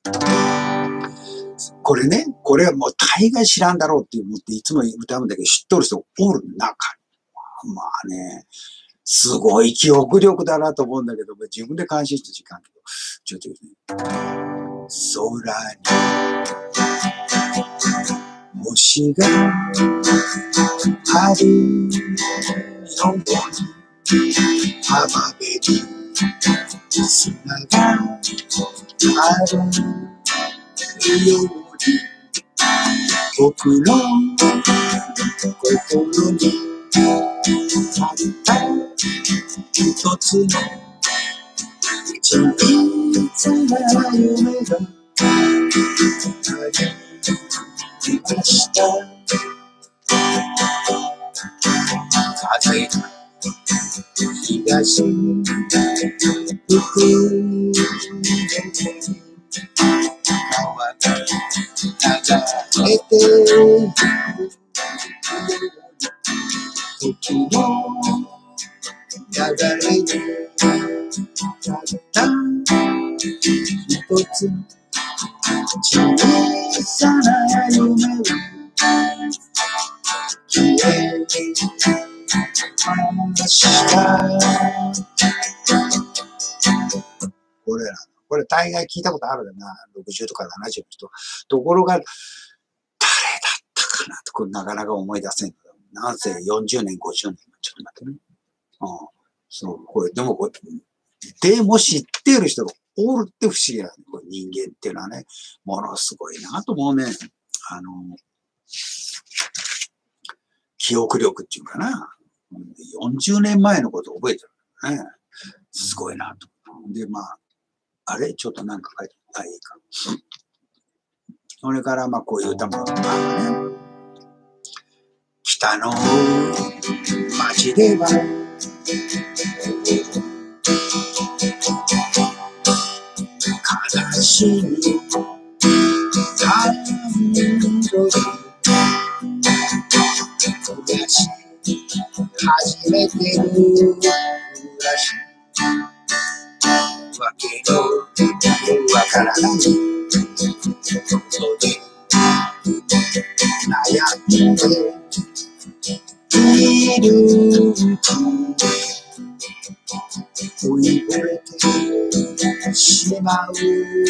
け。これね、これはもう大概知らんだろうって思っていつも歌うんだけど、知っとる人おる中に。まあね、すごい記憶力だなと思うんだけど、自分で感心して時間けど、ちょっとね、空に星があるように浜辺に砂があるように僕の心にあった一つの小さな夢がありました。風が東に吹く川が流れてゆく時の流れにたった一つの小さな夢が消えました。これら、これ大概聞いたことあるよな。ろくじゅうとかななじゅうの人。ところが、誰だったかなとこなかなか思い出せん。なんせよんじゅうねん、ごじゅうねん。ちょっと待ってね。うん、そう、これ、でもこれ、でも知ってる人がおるって不思議な、ね、これ人間っていうのはね、ものすごいなと思うね。あの、記憶力っていうかな。よんじゅうねんまえのこと覚えてるね。すごいなと。で、まあ、あれちょっとなんか書いてあ、いいか。それから、まあ、こういう歌もあるね。北の街では、悲しみ感情で飛び出し始めてるらしいわけのわからないことで悩んでいるうちに追い惚れてしまう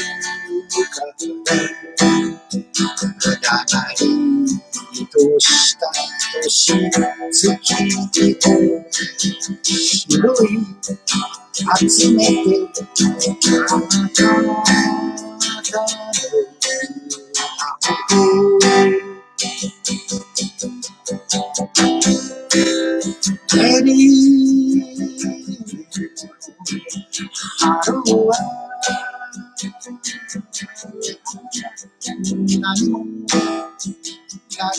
から長いとした年月を白い集めてあなたのエリー春は何もない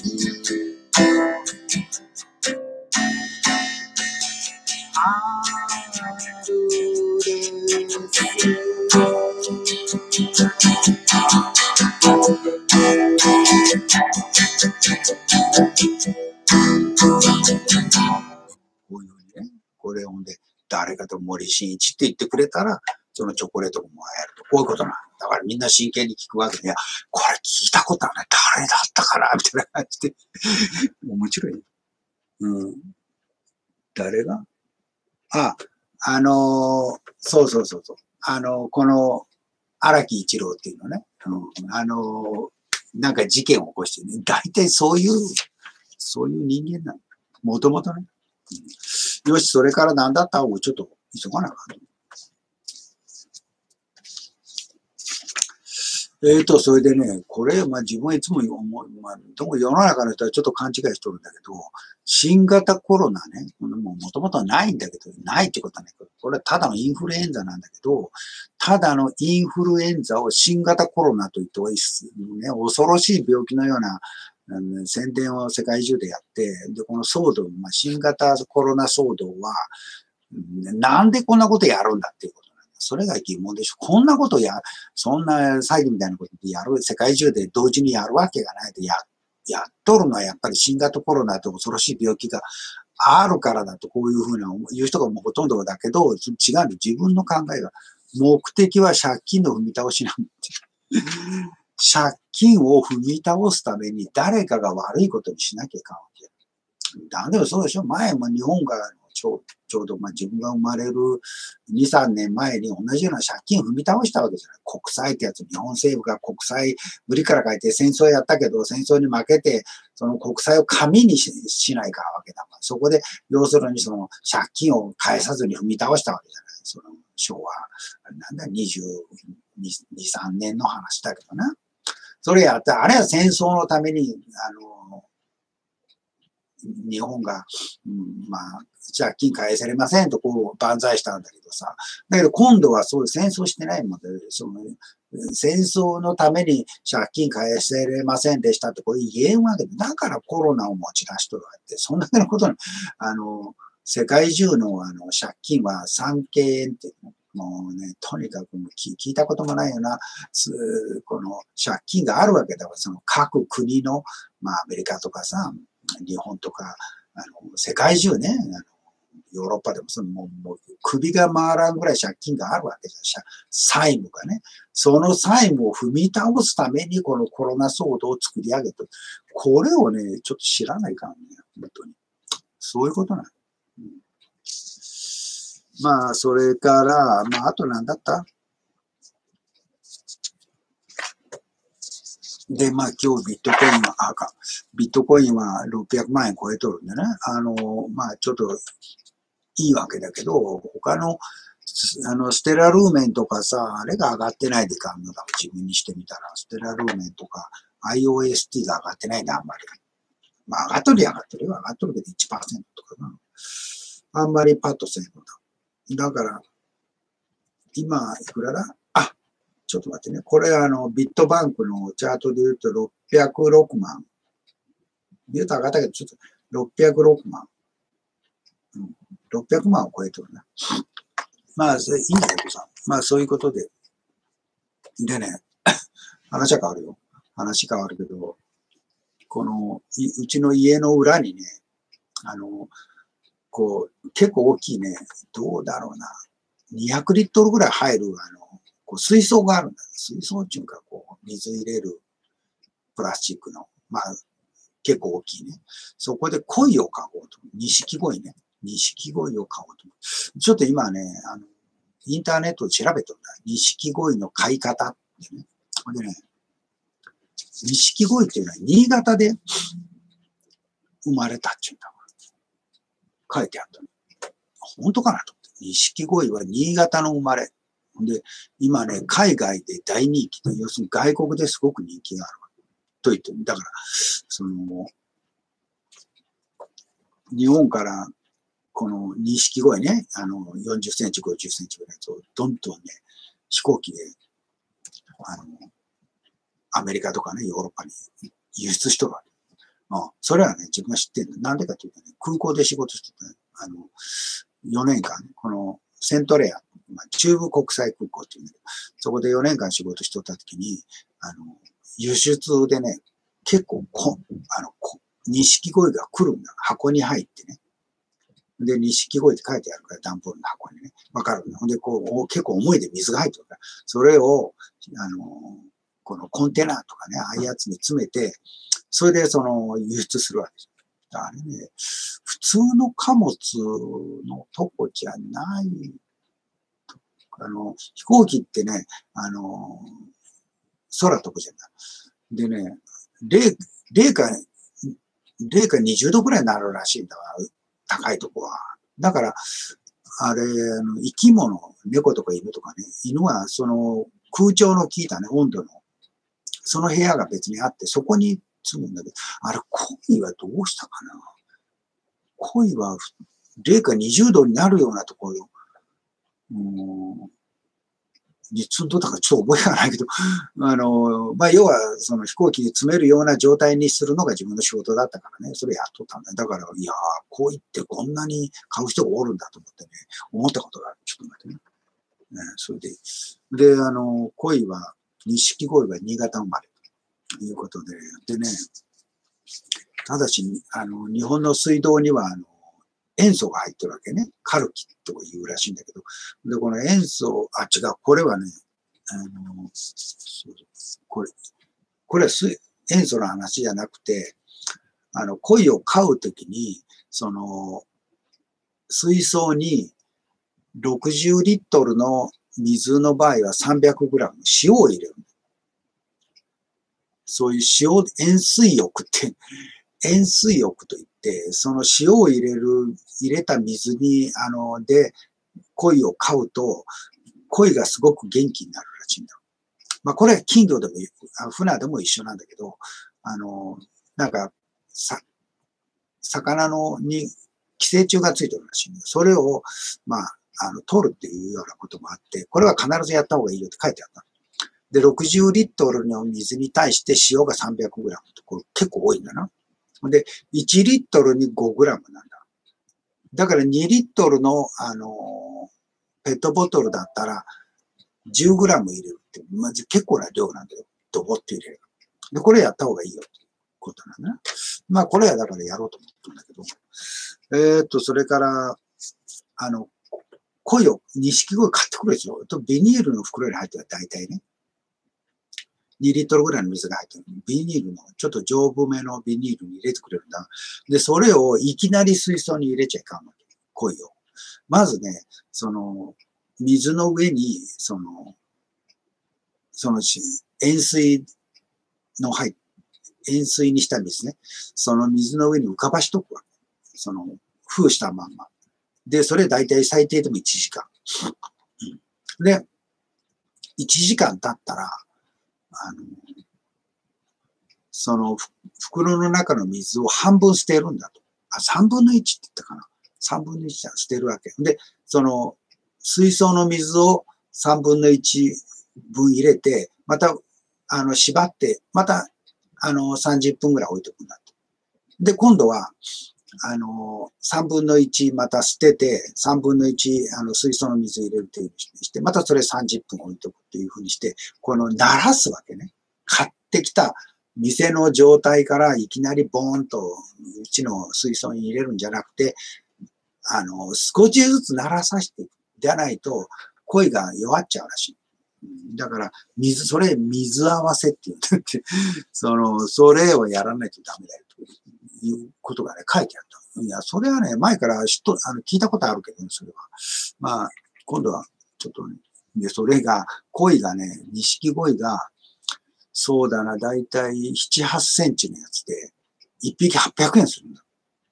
春こういうふうにね、これをんで、誰かと森進一って言ってくれたら、そのチョコレートももらえると。こういうことなんだ。だからみんな真剣に聞くわけで、いや、これ聞いたことあるね。誰だったかなみたいな感じで。面白い。うん。誰があ、あのー、そうそうそうそう。あのー、この、荒木一郎っていうのね。うん、あのー、なんか事件を起こしてね。大体そういう、そういう人間なの。もともとね。うん、よし、それから何だったをちょっと急がなかった。えーと、それでね、これ、まあ自分はいつも思う、まあ、どこ世の中の人はちょっと勘違いしとるんだけど、新型コロナね、もともとはないんだけど、ないってことはね、これはただのインフルエンザなんだけど、ただのインフルエンザを新型コロナと言ってはいいっす。ね、恐ろしい病気のような、うん、宣伝を世界中でやって、で、この騒動、まあ、新型コロナ騒動は、なんでこんなことやるんだっていうことなんだ。それが疑問でしょ。こんなことや、そんな詐欺みたいなことでやる、世界中で同時にやるわけがないでや、 やっとるのはやっぱり新型コロナと恐ろしい病気があるからだとこういうふうな言う人がもうほとんどだけど、違うの自分の考えが、目的は借金の踏み倒しなんて。借金を踏み倒すために誰かが悪いことにしなきゃいかんわけ。なんでもそうでしょ。前も日本がちょちょうどまあ自分が生まれるに、さんねんまえに同じような借金を踏み倒したわけじゃない。国債ってやつ、日本政府が国債無理から書いて戦争やったけど、戦争に負けて、その国債を紙に し, しないかわけだから。そこで、要するにその借金を返さずに踏み倒したわけじゃない。その昭和、なんだ、にじゅうに、さんねんの話だけどな。それやったら、あれは戦争のために、あの、日本が、うん、まあ、借金返されませんとこう万歳したんだけどさ。だけど今度はそういう戦争してないので、その戦争のために借金返されませんでしたってこう言えんわけで、だからコロナを持ち出しとるわけで、そんだけのことに、あの、世界中のあの借金は三経円って、もうね、とにかく聞いたこともないような、この借金があるわけだから、その各国の、まあアメリカとかさ、日本とか、あの、世界中ね、あのヨーロッパでもそのもう、もう首が回らんぐらい借金があるわけじゃん。債務がね。その債務を踏み倒すためにこのコロナ騒動を作り上げて、これをね、ちょっと知らないかんね。本当に。そういうことなの。うん、まあ、それから、まあ、あと何だったで、まあ今日ビットコインは、あか、ビットコインはろっぴゃくまんえん超えとるんでね。あの、まあちょっといいわけだけど、他の、あの、ステラルーメンとかさ、あれが上がってないでかんのだ。自分にしてみたら。ステラルーメンとか アイオーエスティー が上がってないんだ、あんまり。まあ上がっとるよ、上がっとるよ。上がっとるけどいちパーセントとかな。あんまりパッとせんのだ。だから、今、いくらだあ、ちょっと待ってね。これあの、ビットバンクのチャートで言うとろっぴゃくろくまん。言うと上がったけど、ちょっとろっぴゃくろくまん。うん、ろっぴゃくまんを超えてるな。まあ、それいいんだけどさ。まあ、そういうことで。でね、話は変わるよ。話変わるけど、この、うちの家の裏にね、あの、こう、結構大きいね、どうだろうな。にひゃくリットルぐらい入る、あの、こう水槽があるんだ。水槽っていうか、こう、水入れるプラスチックの。まあ、結構大きいね。そこで鯉を飼おうと。錦鯉ね。錦鯉を飼おうと。ちょっと今ね、あの、インターネットで調べてるんだ。錦鯉の飼い方ってね。ほんでね、錦鯉っていうのは新潟で生まれたっていうんだ。書いてあったの。本当かなと思って。錦鯉は新潟の生まれ。で、今ね、海外で大人気で、要するに外国ですごく人気がある。と言って、だから、その、日本から、この錦鯉ね、あの、よんじゅっセンチ、ごじゅっセンチぐらいと、どんどんね、飛行機で、あの、アメリカとかね、ヨーロッパに輸出しとるわけ。あそれはね、自分が知ってるの。なんでかというとね、空港で仕事してた、あの、よねんかん、ね、このセントレア、まあ、中部国際空港っていうんだけど、そこでよねんかん仕事しとったときに、あの、輸出でね、結構こ、あの、錦鯉が来るんだ。箱に入ってね。で、錦鯉って書いてあるから、段ボールの箱にね。わかるんだ。ほんで、こう、結構重いで水が入ってるから、それを、あの、このコンテナとかね、ああいうやつに詰めて、それでその輸出するわけです。あれね、普通の貨物のとこじゃない。あの、飛行機ってね、あの、空飛ぶじゃない。でね、零、零か、零かにじゅうどくらいになるらしいんだわ。高いとこは。だから、あれ、あの生き物、猫とか犬とかね、犬はその空調の効いたね、温度の、その部屋が別にあって、そこに住むんだけど、あれ、鯉はどうしたかな。鯉は零かにじゅうどになるようなところ、うん、に積んどったかちょっと覚えがないけど、あの、まあ、要は、その飛行機に詰めるような状態にするのが自分の仕事だったからね、それやっとったんだ。だから、いやー、鯉ってこんなに買う人がおるんだと思ってね、思ったことがある。ちょっと待ってね。ねそれで、で、あの、鯉は、錦鯉は新潟生まれということで、でね、 ただし、あの、日本の水道には、あの、塩素が入ってるわけね。カルキと言うらしいんだけど。で、この塩素、あ、違う、これはね、あの、これ、これは水塩素の話じゃなくて、あの、鯉を飼うときに、その、水槽にろくじゅうリットルの水の場合はさんびゃくグラム塩を入れる。そういう塩、塩水浴って、塩水浴といって、その塩を入れる、入れた水に、あの、で、鯉を飼うと、鯉がすごく元気になるらしいんだ。まあ、これは金魚でも、船でも一緒なんだけど、あの、なんか、さ、魚のに寄生虫がついてるらしいんだ。それを、まあ、あの、取るっていうようなこともあって、これは必ずやった方がいいよって書いてあった。で、ろくじゅうリットルの水に対して塩がさんびゃくグラムって、これ結構多いんだな。で、いちリットルにごグラムなんだ。だからにリットルの、あの、ペットボトルだったらじゅうグラム入れるって、まず結構な量なんだよ。ドボッと入れる。で、これやった方がいいよってことなんだな。まあ、これはだからやろうと思ったんだけど。えっと、それから、あの、鯉を、錦鯉買ってくるでしょ。とビニールの袋に入ってる大体ね。にリットルぐらいの水が入ってる。ビニールの、ちょっと丈夫めのビニールに入れてくれるんだ。で、それをいきなり水槽に入れちゃいかんわけ。鯉を。まずね、その、水の上に、その、その、塩水の入っ塩水にした水ね。その水の上に浮かばしとくわけ。その、封したまんま。で、それ大体最低でもいちじかん。で、いちじかん経ったら、あの、その袋の中の水を半分捨てるんだと。あ、さんぶんのいちって言ったかな。さんぶんのいち捨てるわけ。で、その水槽の水をさんぶんのいちぶん入れて、また、あの、縛って、また、あの、さんじゅっぷんぐらい置いとくんだと。で、今度は、あの、さんぶんのいちまた捨てて、さんぶんのいち、あの、水槽の水入れるというふうにして、またそれさんじゅっぷん置いとくっていうふうにして、この、鳴らすわけね。買ってきた店の状態からいきなりボーンとうちの水槽に入れるんじゃなくて、あの、少しずつ鳴らさせていく。じゃないと、鯉が弱っちゃうらしい。だから、水、それ、水合わせって言うんだって、その、それをやらないとダメだよということがね、書いてあった。いや、それはね、前からしとあの聞いたことあるけどね、それは。まあ、今度は、ちょっとね、で、それが、鯉がね、錦鯉が、そうだな、だいたいなな、はちセンチのやつで、いっぴきはっぴゃくえんするんだ。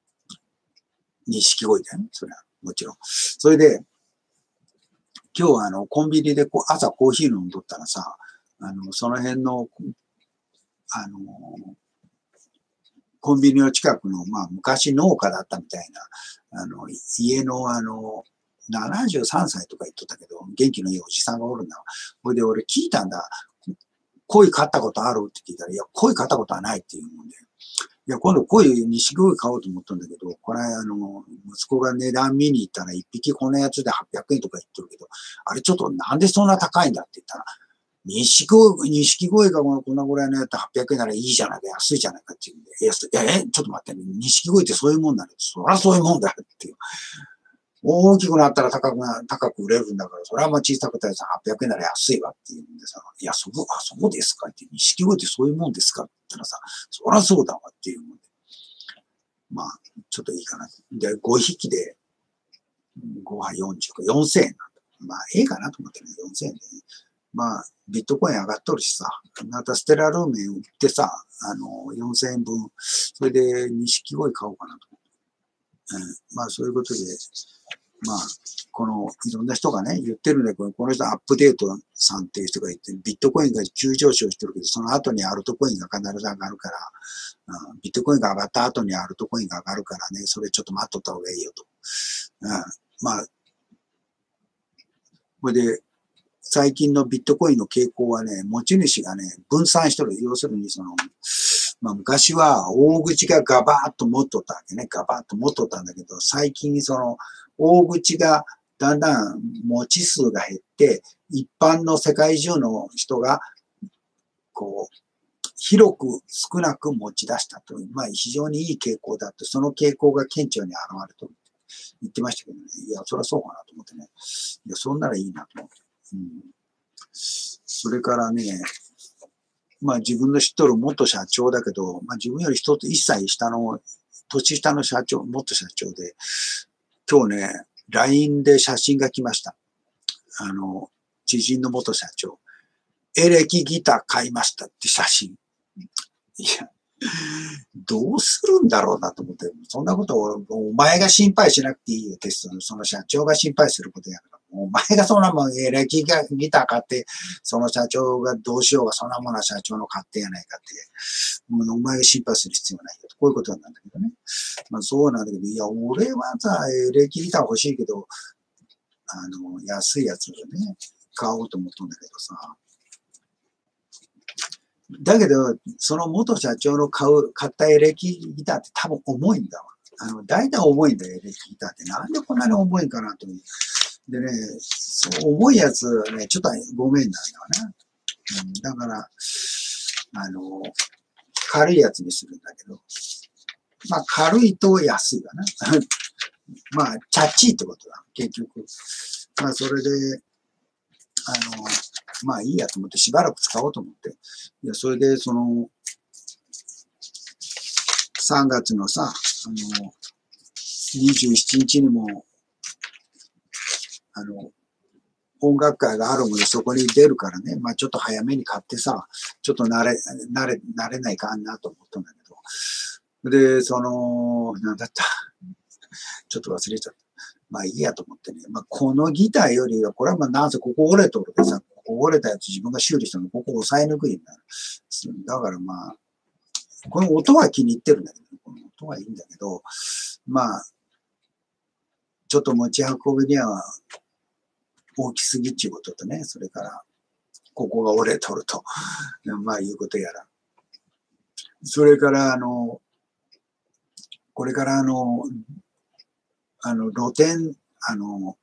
錦鯉だよね、それは。もちろん。それで、今日はあの、コンビニでこ朝コーヒー飲んどったらさ、あの、その辺の、あの、コンビニの近くの、まあ、昔農家だったみたいな、あの、家のあの、ななじゅうさんさいとか言っとったけど、元気のいいおじさんがおるんだわ。ほいで、俺聞いたんだ。鯉飼ったことあるって聞いたら、いや、鯉飼ったことはないっていうもんで。いや、今度鯉、錦鯉買おうと思ったんだけど、これ、あの、息子が値段見に行ったら、一匹このやつではっぴゃくえんとか言ってるけど、あれちょっとなんでそんな高いんだって言ったら、錦鯉、錦鯉がこんなぐらいのやつはっぴゃくえんならいいじゃないか、安いじゃないかって言うんで、いや、え、ちょっと待って、錦鯉ってそういうもんだね。そりゃそういうもんだよっていう。大きくなったら高くな、高く売れるんだから、それはまあ小さくたやつはっぴゃくえんなら安いわっていうんでさ、いや、そう、あ、そうですかって、錦鯉ってそういうもんですかって言ったらさ、そりゃそうだわっていうもんで。まあ、ちょっといいかな。で、ごひきで、ごはよんじゅうか、よんせんえんなんだ。まあ、ええかなと思ってね、よんせんえんで、ね。まあ、ビットコイン上がっとるしさ、またステラルーメン売ってさ、あの、よんせんえんぶん、それで錦鯉買おうかなと思って。うん、まあ、そういうことで、まあ、この、いろんな人がね、言ってるんだけど、この人アップデートさんっていう人が言って、ビットコインが急上昇してるけど、その後にアルトコインが必ず上がるから、うん、ビットコインが上がった後にアルトコインが上がるからね、それちょっと待っとった方がいいよと。うん、まあ、これで、最近のビットコインの傾向はね、持ち主がね、分散しとる。要するに、その、まあ昔は大口がガバーッと持っとったわけね。ガバーッと持っとったんだけど、最近その、大口がだんだん持ち数が減って、一般の世界中の人が、こう、 広く少なく持ち出したという、まあ非常にいい傾向だって、その傾向が顕著に現れると言ってましたけどね。いや、そりゃそうかなと思ってね。いや、そんならいいなと思って。うん、それからね、まあ自分の知っとる元社長だけど、まあ自分より一つ、一歳下の、年下の社長、元社長で、今日ね、ライン で写真が来ました。あの、知人の元社長。エレキギター買いましたって写真。いや、どうするんだろうなと思って、そんなことをお前が心配しなくていいよって、その社長が心配することやから。お前がそんなもんエレキギター買って、その社長がどうしようがそんなものは社長の勝手やないかって、もうお前が心配する必要ないよと。こういうことなんだけどね。まあそうなんだけど、いや、俺はさ、エレキギター欲しいけど、あの、安いやつをね、買おうと思ったんだけどさ。だけど、その元社長の買う、買ったエレキギターって多分重いんだわ。あの、大体重いんだよ、エレキギターって。なんでこんなに重いんかなと思う。でね、そう重いやつはね、ちょっとごめんなんだわな。うん、だから、あの、軽いやつにするんだけど、まあ軽いと安いわな。まあ、チャッチーってことだ、結局。まあ、それで、あの、まあいいやと思ってしばらく使おうと思って。いや、それで、その、さんがつのさ、あの、にじゅうしちにちにも、あの、音楽会があるのでそこに出るからね、まあちょっと早めに買ってさ、ちょっと慣れ、慣れ、慣れないかんなと思ったんだけど。で、その、なんだった。ちょっと忘れちゃった。まあいいやと思ってね。まあこのギターよりは、これはまあなんせここ折れとるでさ、ここ折れたやつ自分が修理したのここ押さえにくいんだ。だからまあ、この音は気に入ってるんだけど、この音はいいんだけど、まあ、ちょっと持ち運びには大きすぎっていうこととね、それから、ここが折れとると、まあいうことやら。それから、あの、これからあの、あの、露店、あの、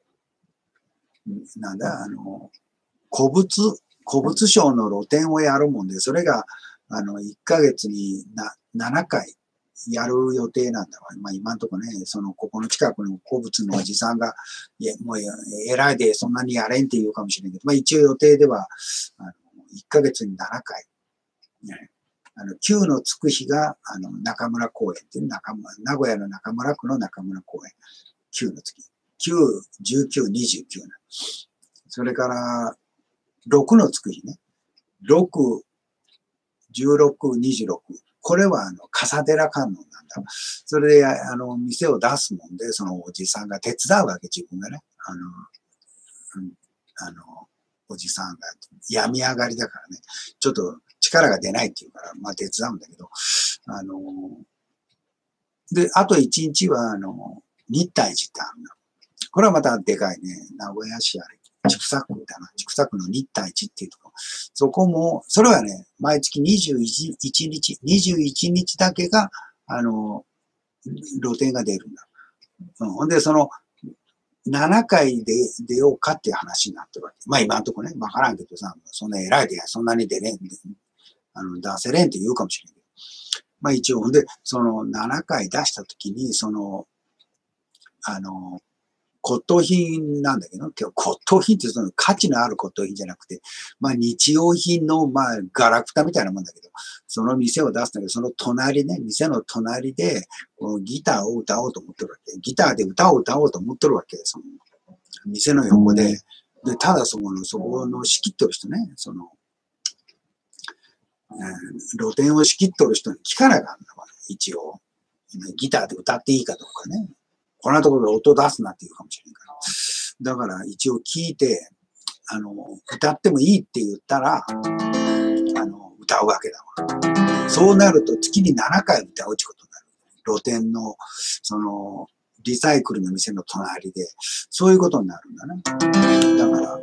なんだ、あの、古物、古物商の露店をやるもんで、それが、あの、いっかげつになななかいやる予定なんだわ。まあ今んとこね、その、ここの近くの古物のおじさんが、いや、もう偉いでそんなにやれんって言うかもしれんけど、まあ一応予定では、あの、いっかげつにななかい。ね、あの、きゅうのつく日が、あの、中村公園っていう中村、名古屋の中村区の中村公園。きゅうの月。きゅう、じゅうきゅう、にじゅうきゅう。それから、ろくのつく日ね。ろく、じゅうろく、にじゅうろく。これは、あの、笠寺観音なんだ。それで、あの、店を出すもんで、そのおじさんが手伝うわけ、自分がね。あの、うん、あの、おじさんが病み上がりだからね。ちょっと力が出ないっていうから、まあ手伝うんだけど。あの、で、あと一日は、あの、日体寺ってあるんだ。これはまたでかいね。名古屋市あれ。千種区だな。千種区の日体寺っていうところ。そこも、それはね、毎月にじゅういちにち、にじゅういちにちだけが、あの、露店が出るんだ。うん、ほんで、その、ななかいで出ようかっていう話になってるわけ。まあ今んとこね、わからんけどさ、そんな偉いで、そんなに出れん、あの、出せれんって言うかもしれんけど。まあ一応、ほんで、そのななかい出したときに、その、あの、骨董品なんだけど、骨董品ってその価値のある骨董品じゃなくて、まあ日用品の、まあガラクタみたいなもんだけど、その店を出すんだけど、その隣ね、店の隣で、このギターを歌おうと思ってるわけ。ギターで歌を歌おうと思ってるわけ。その店の横で。で、ただそこの、そこの仕切ってる人ね、その、えー、露店を仕切っとる人に聞かなかったわ、一応。ギターで歌っていいかどうかね。こんなところで音出すなって言うかもしれんから。だから一応聞いて、あの、歌ってもいいって言ったら、あの、歌うわけだわ。そうなると月にななかい歌うってことになる。露店の、その、リサイクルの店の隣で、そういうことになるんだね。だから、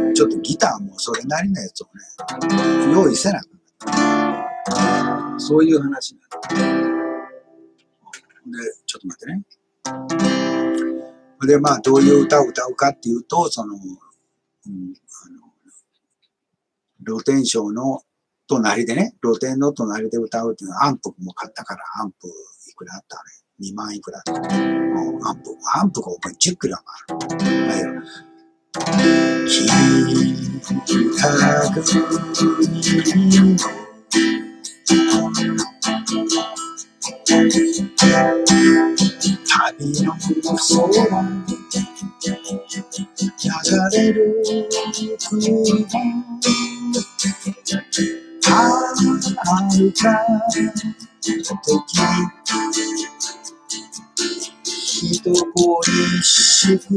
ちょっとギターもそれなりのやつをね、用意せなくそういう話になる。で、ちょっと待ってね。で、まあ、どういう歌を歌うかっていうと、その、うん、あの、露天商の隣でね、露店の隣で歌うっていうのはアンプも買ったから、アンプいくらあったあれ ?に 万いくらとか。もうアンプ、アンプがお前じゅっキロもある。はいよ。北国旅の空流れる雲はるか時人恋しく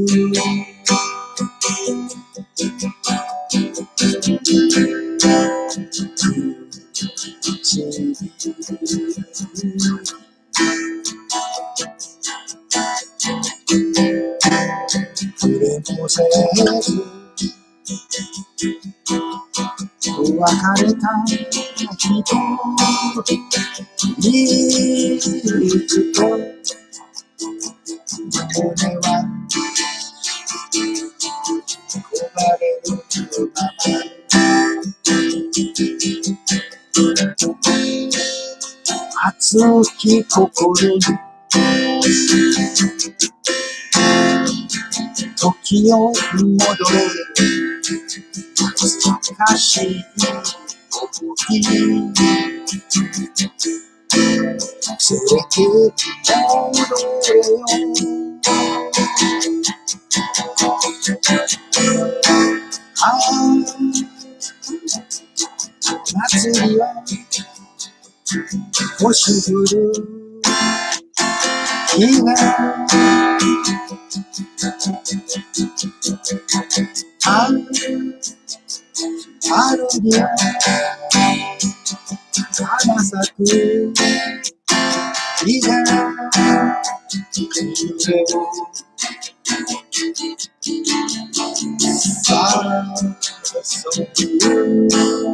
触れもせず別れた人いつと胸は焦がれるまま熱き心に時を戻れ懐かしい思い連れて戻れよああ祭りは星降る日が春春には花咲く日が夢を誘う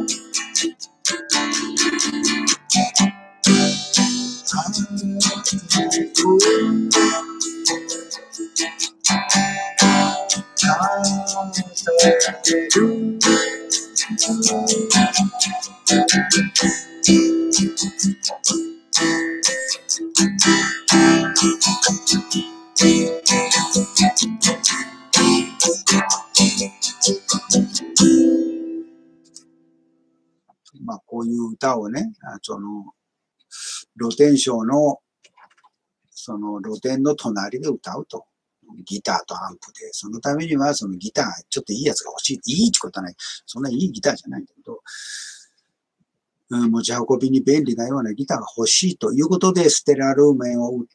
まあ、こういう歌をね、その、露天商の、その露天の隣で歌うと。ギターとアンプで。そのためには、そのギター、ちょっといいやつが欲しい。いいってことはない。そんないいギターじゃないんだけど、うん、持ち運びに便利なようなギターが欲しいということで、ステラルーメンを売って、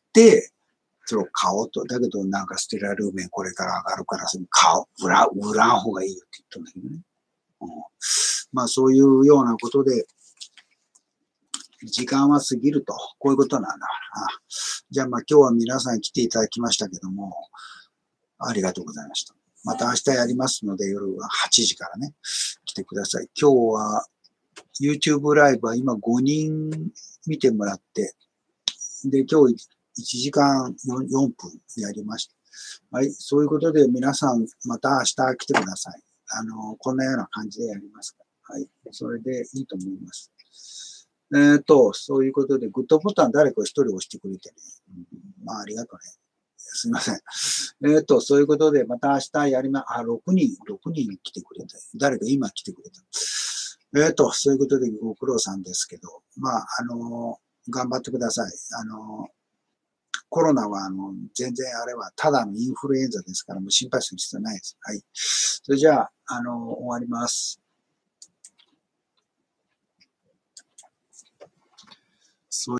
それを買おうと。だけど、なんかステラルーメンこれから上がるから、それ買おう。売ら、売らん方がいいよって言ったんだけどね。うん、まあ、そういうようなことで、時間は過ぎると。こういうことなんだな。じゃあ、まあ、今日は皆さん来ていただきましたけども、ありがとうございました。また明日やりますので、夜ははちじからね、来てください。今日は、YouTube ライブは今ごにん見てもらって、で、今日いちじかんよんぷんやりました。はい、そういうことで皆さんまた明日来てください。あの、こんなような感じでやりますから。はい、それでいいと思います。えっと、そういうことで、グッドボタン誰か一人押してくれてね。うん、まあ、ありがとうね。すみません。えっと、そういうことで、また明日やりま、あ、ろくにん、ろくにん来てくれた。誰か今来てくれた。えっと、そういうことでご苦労さんですけど、まあ、あの、頑張ってください。あの、コロナは、あの、全然あれは、ただのインフルエンザですから、もう心配する必要ないです。はい。それじゃあ、あの、終わります。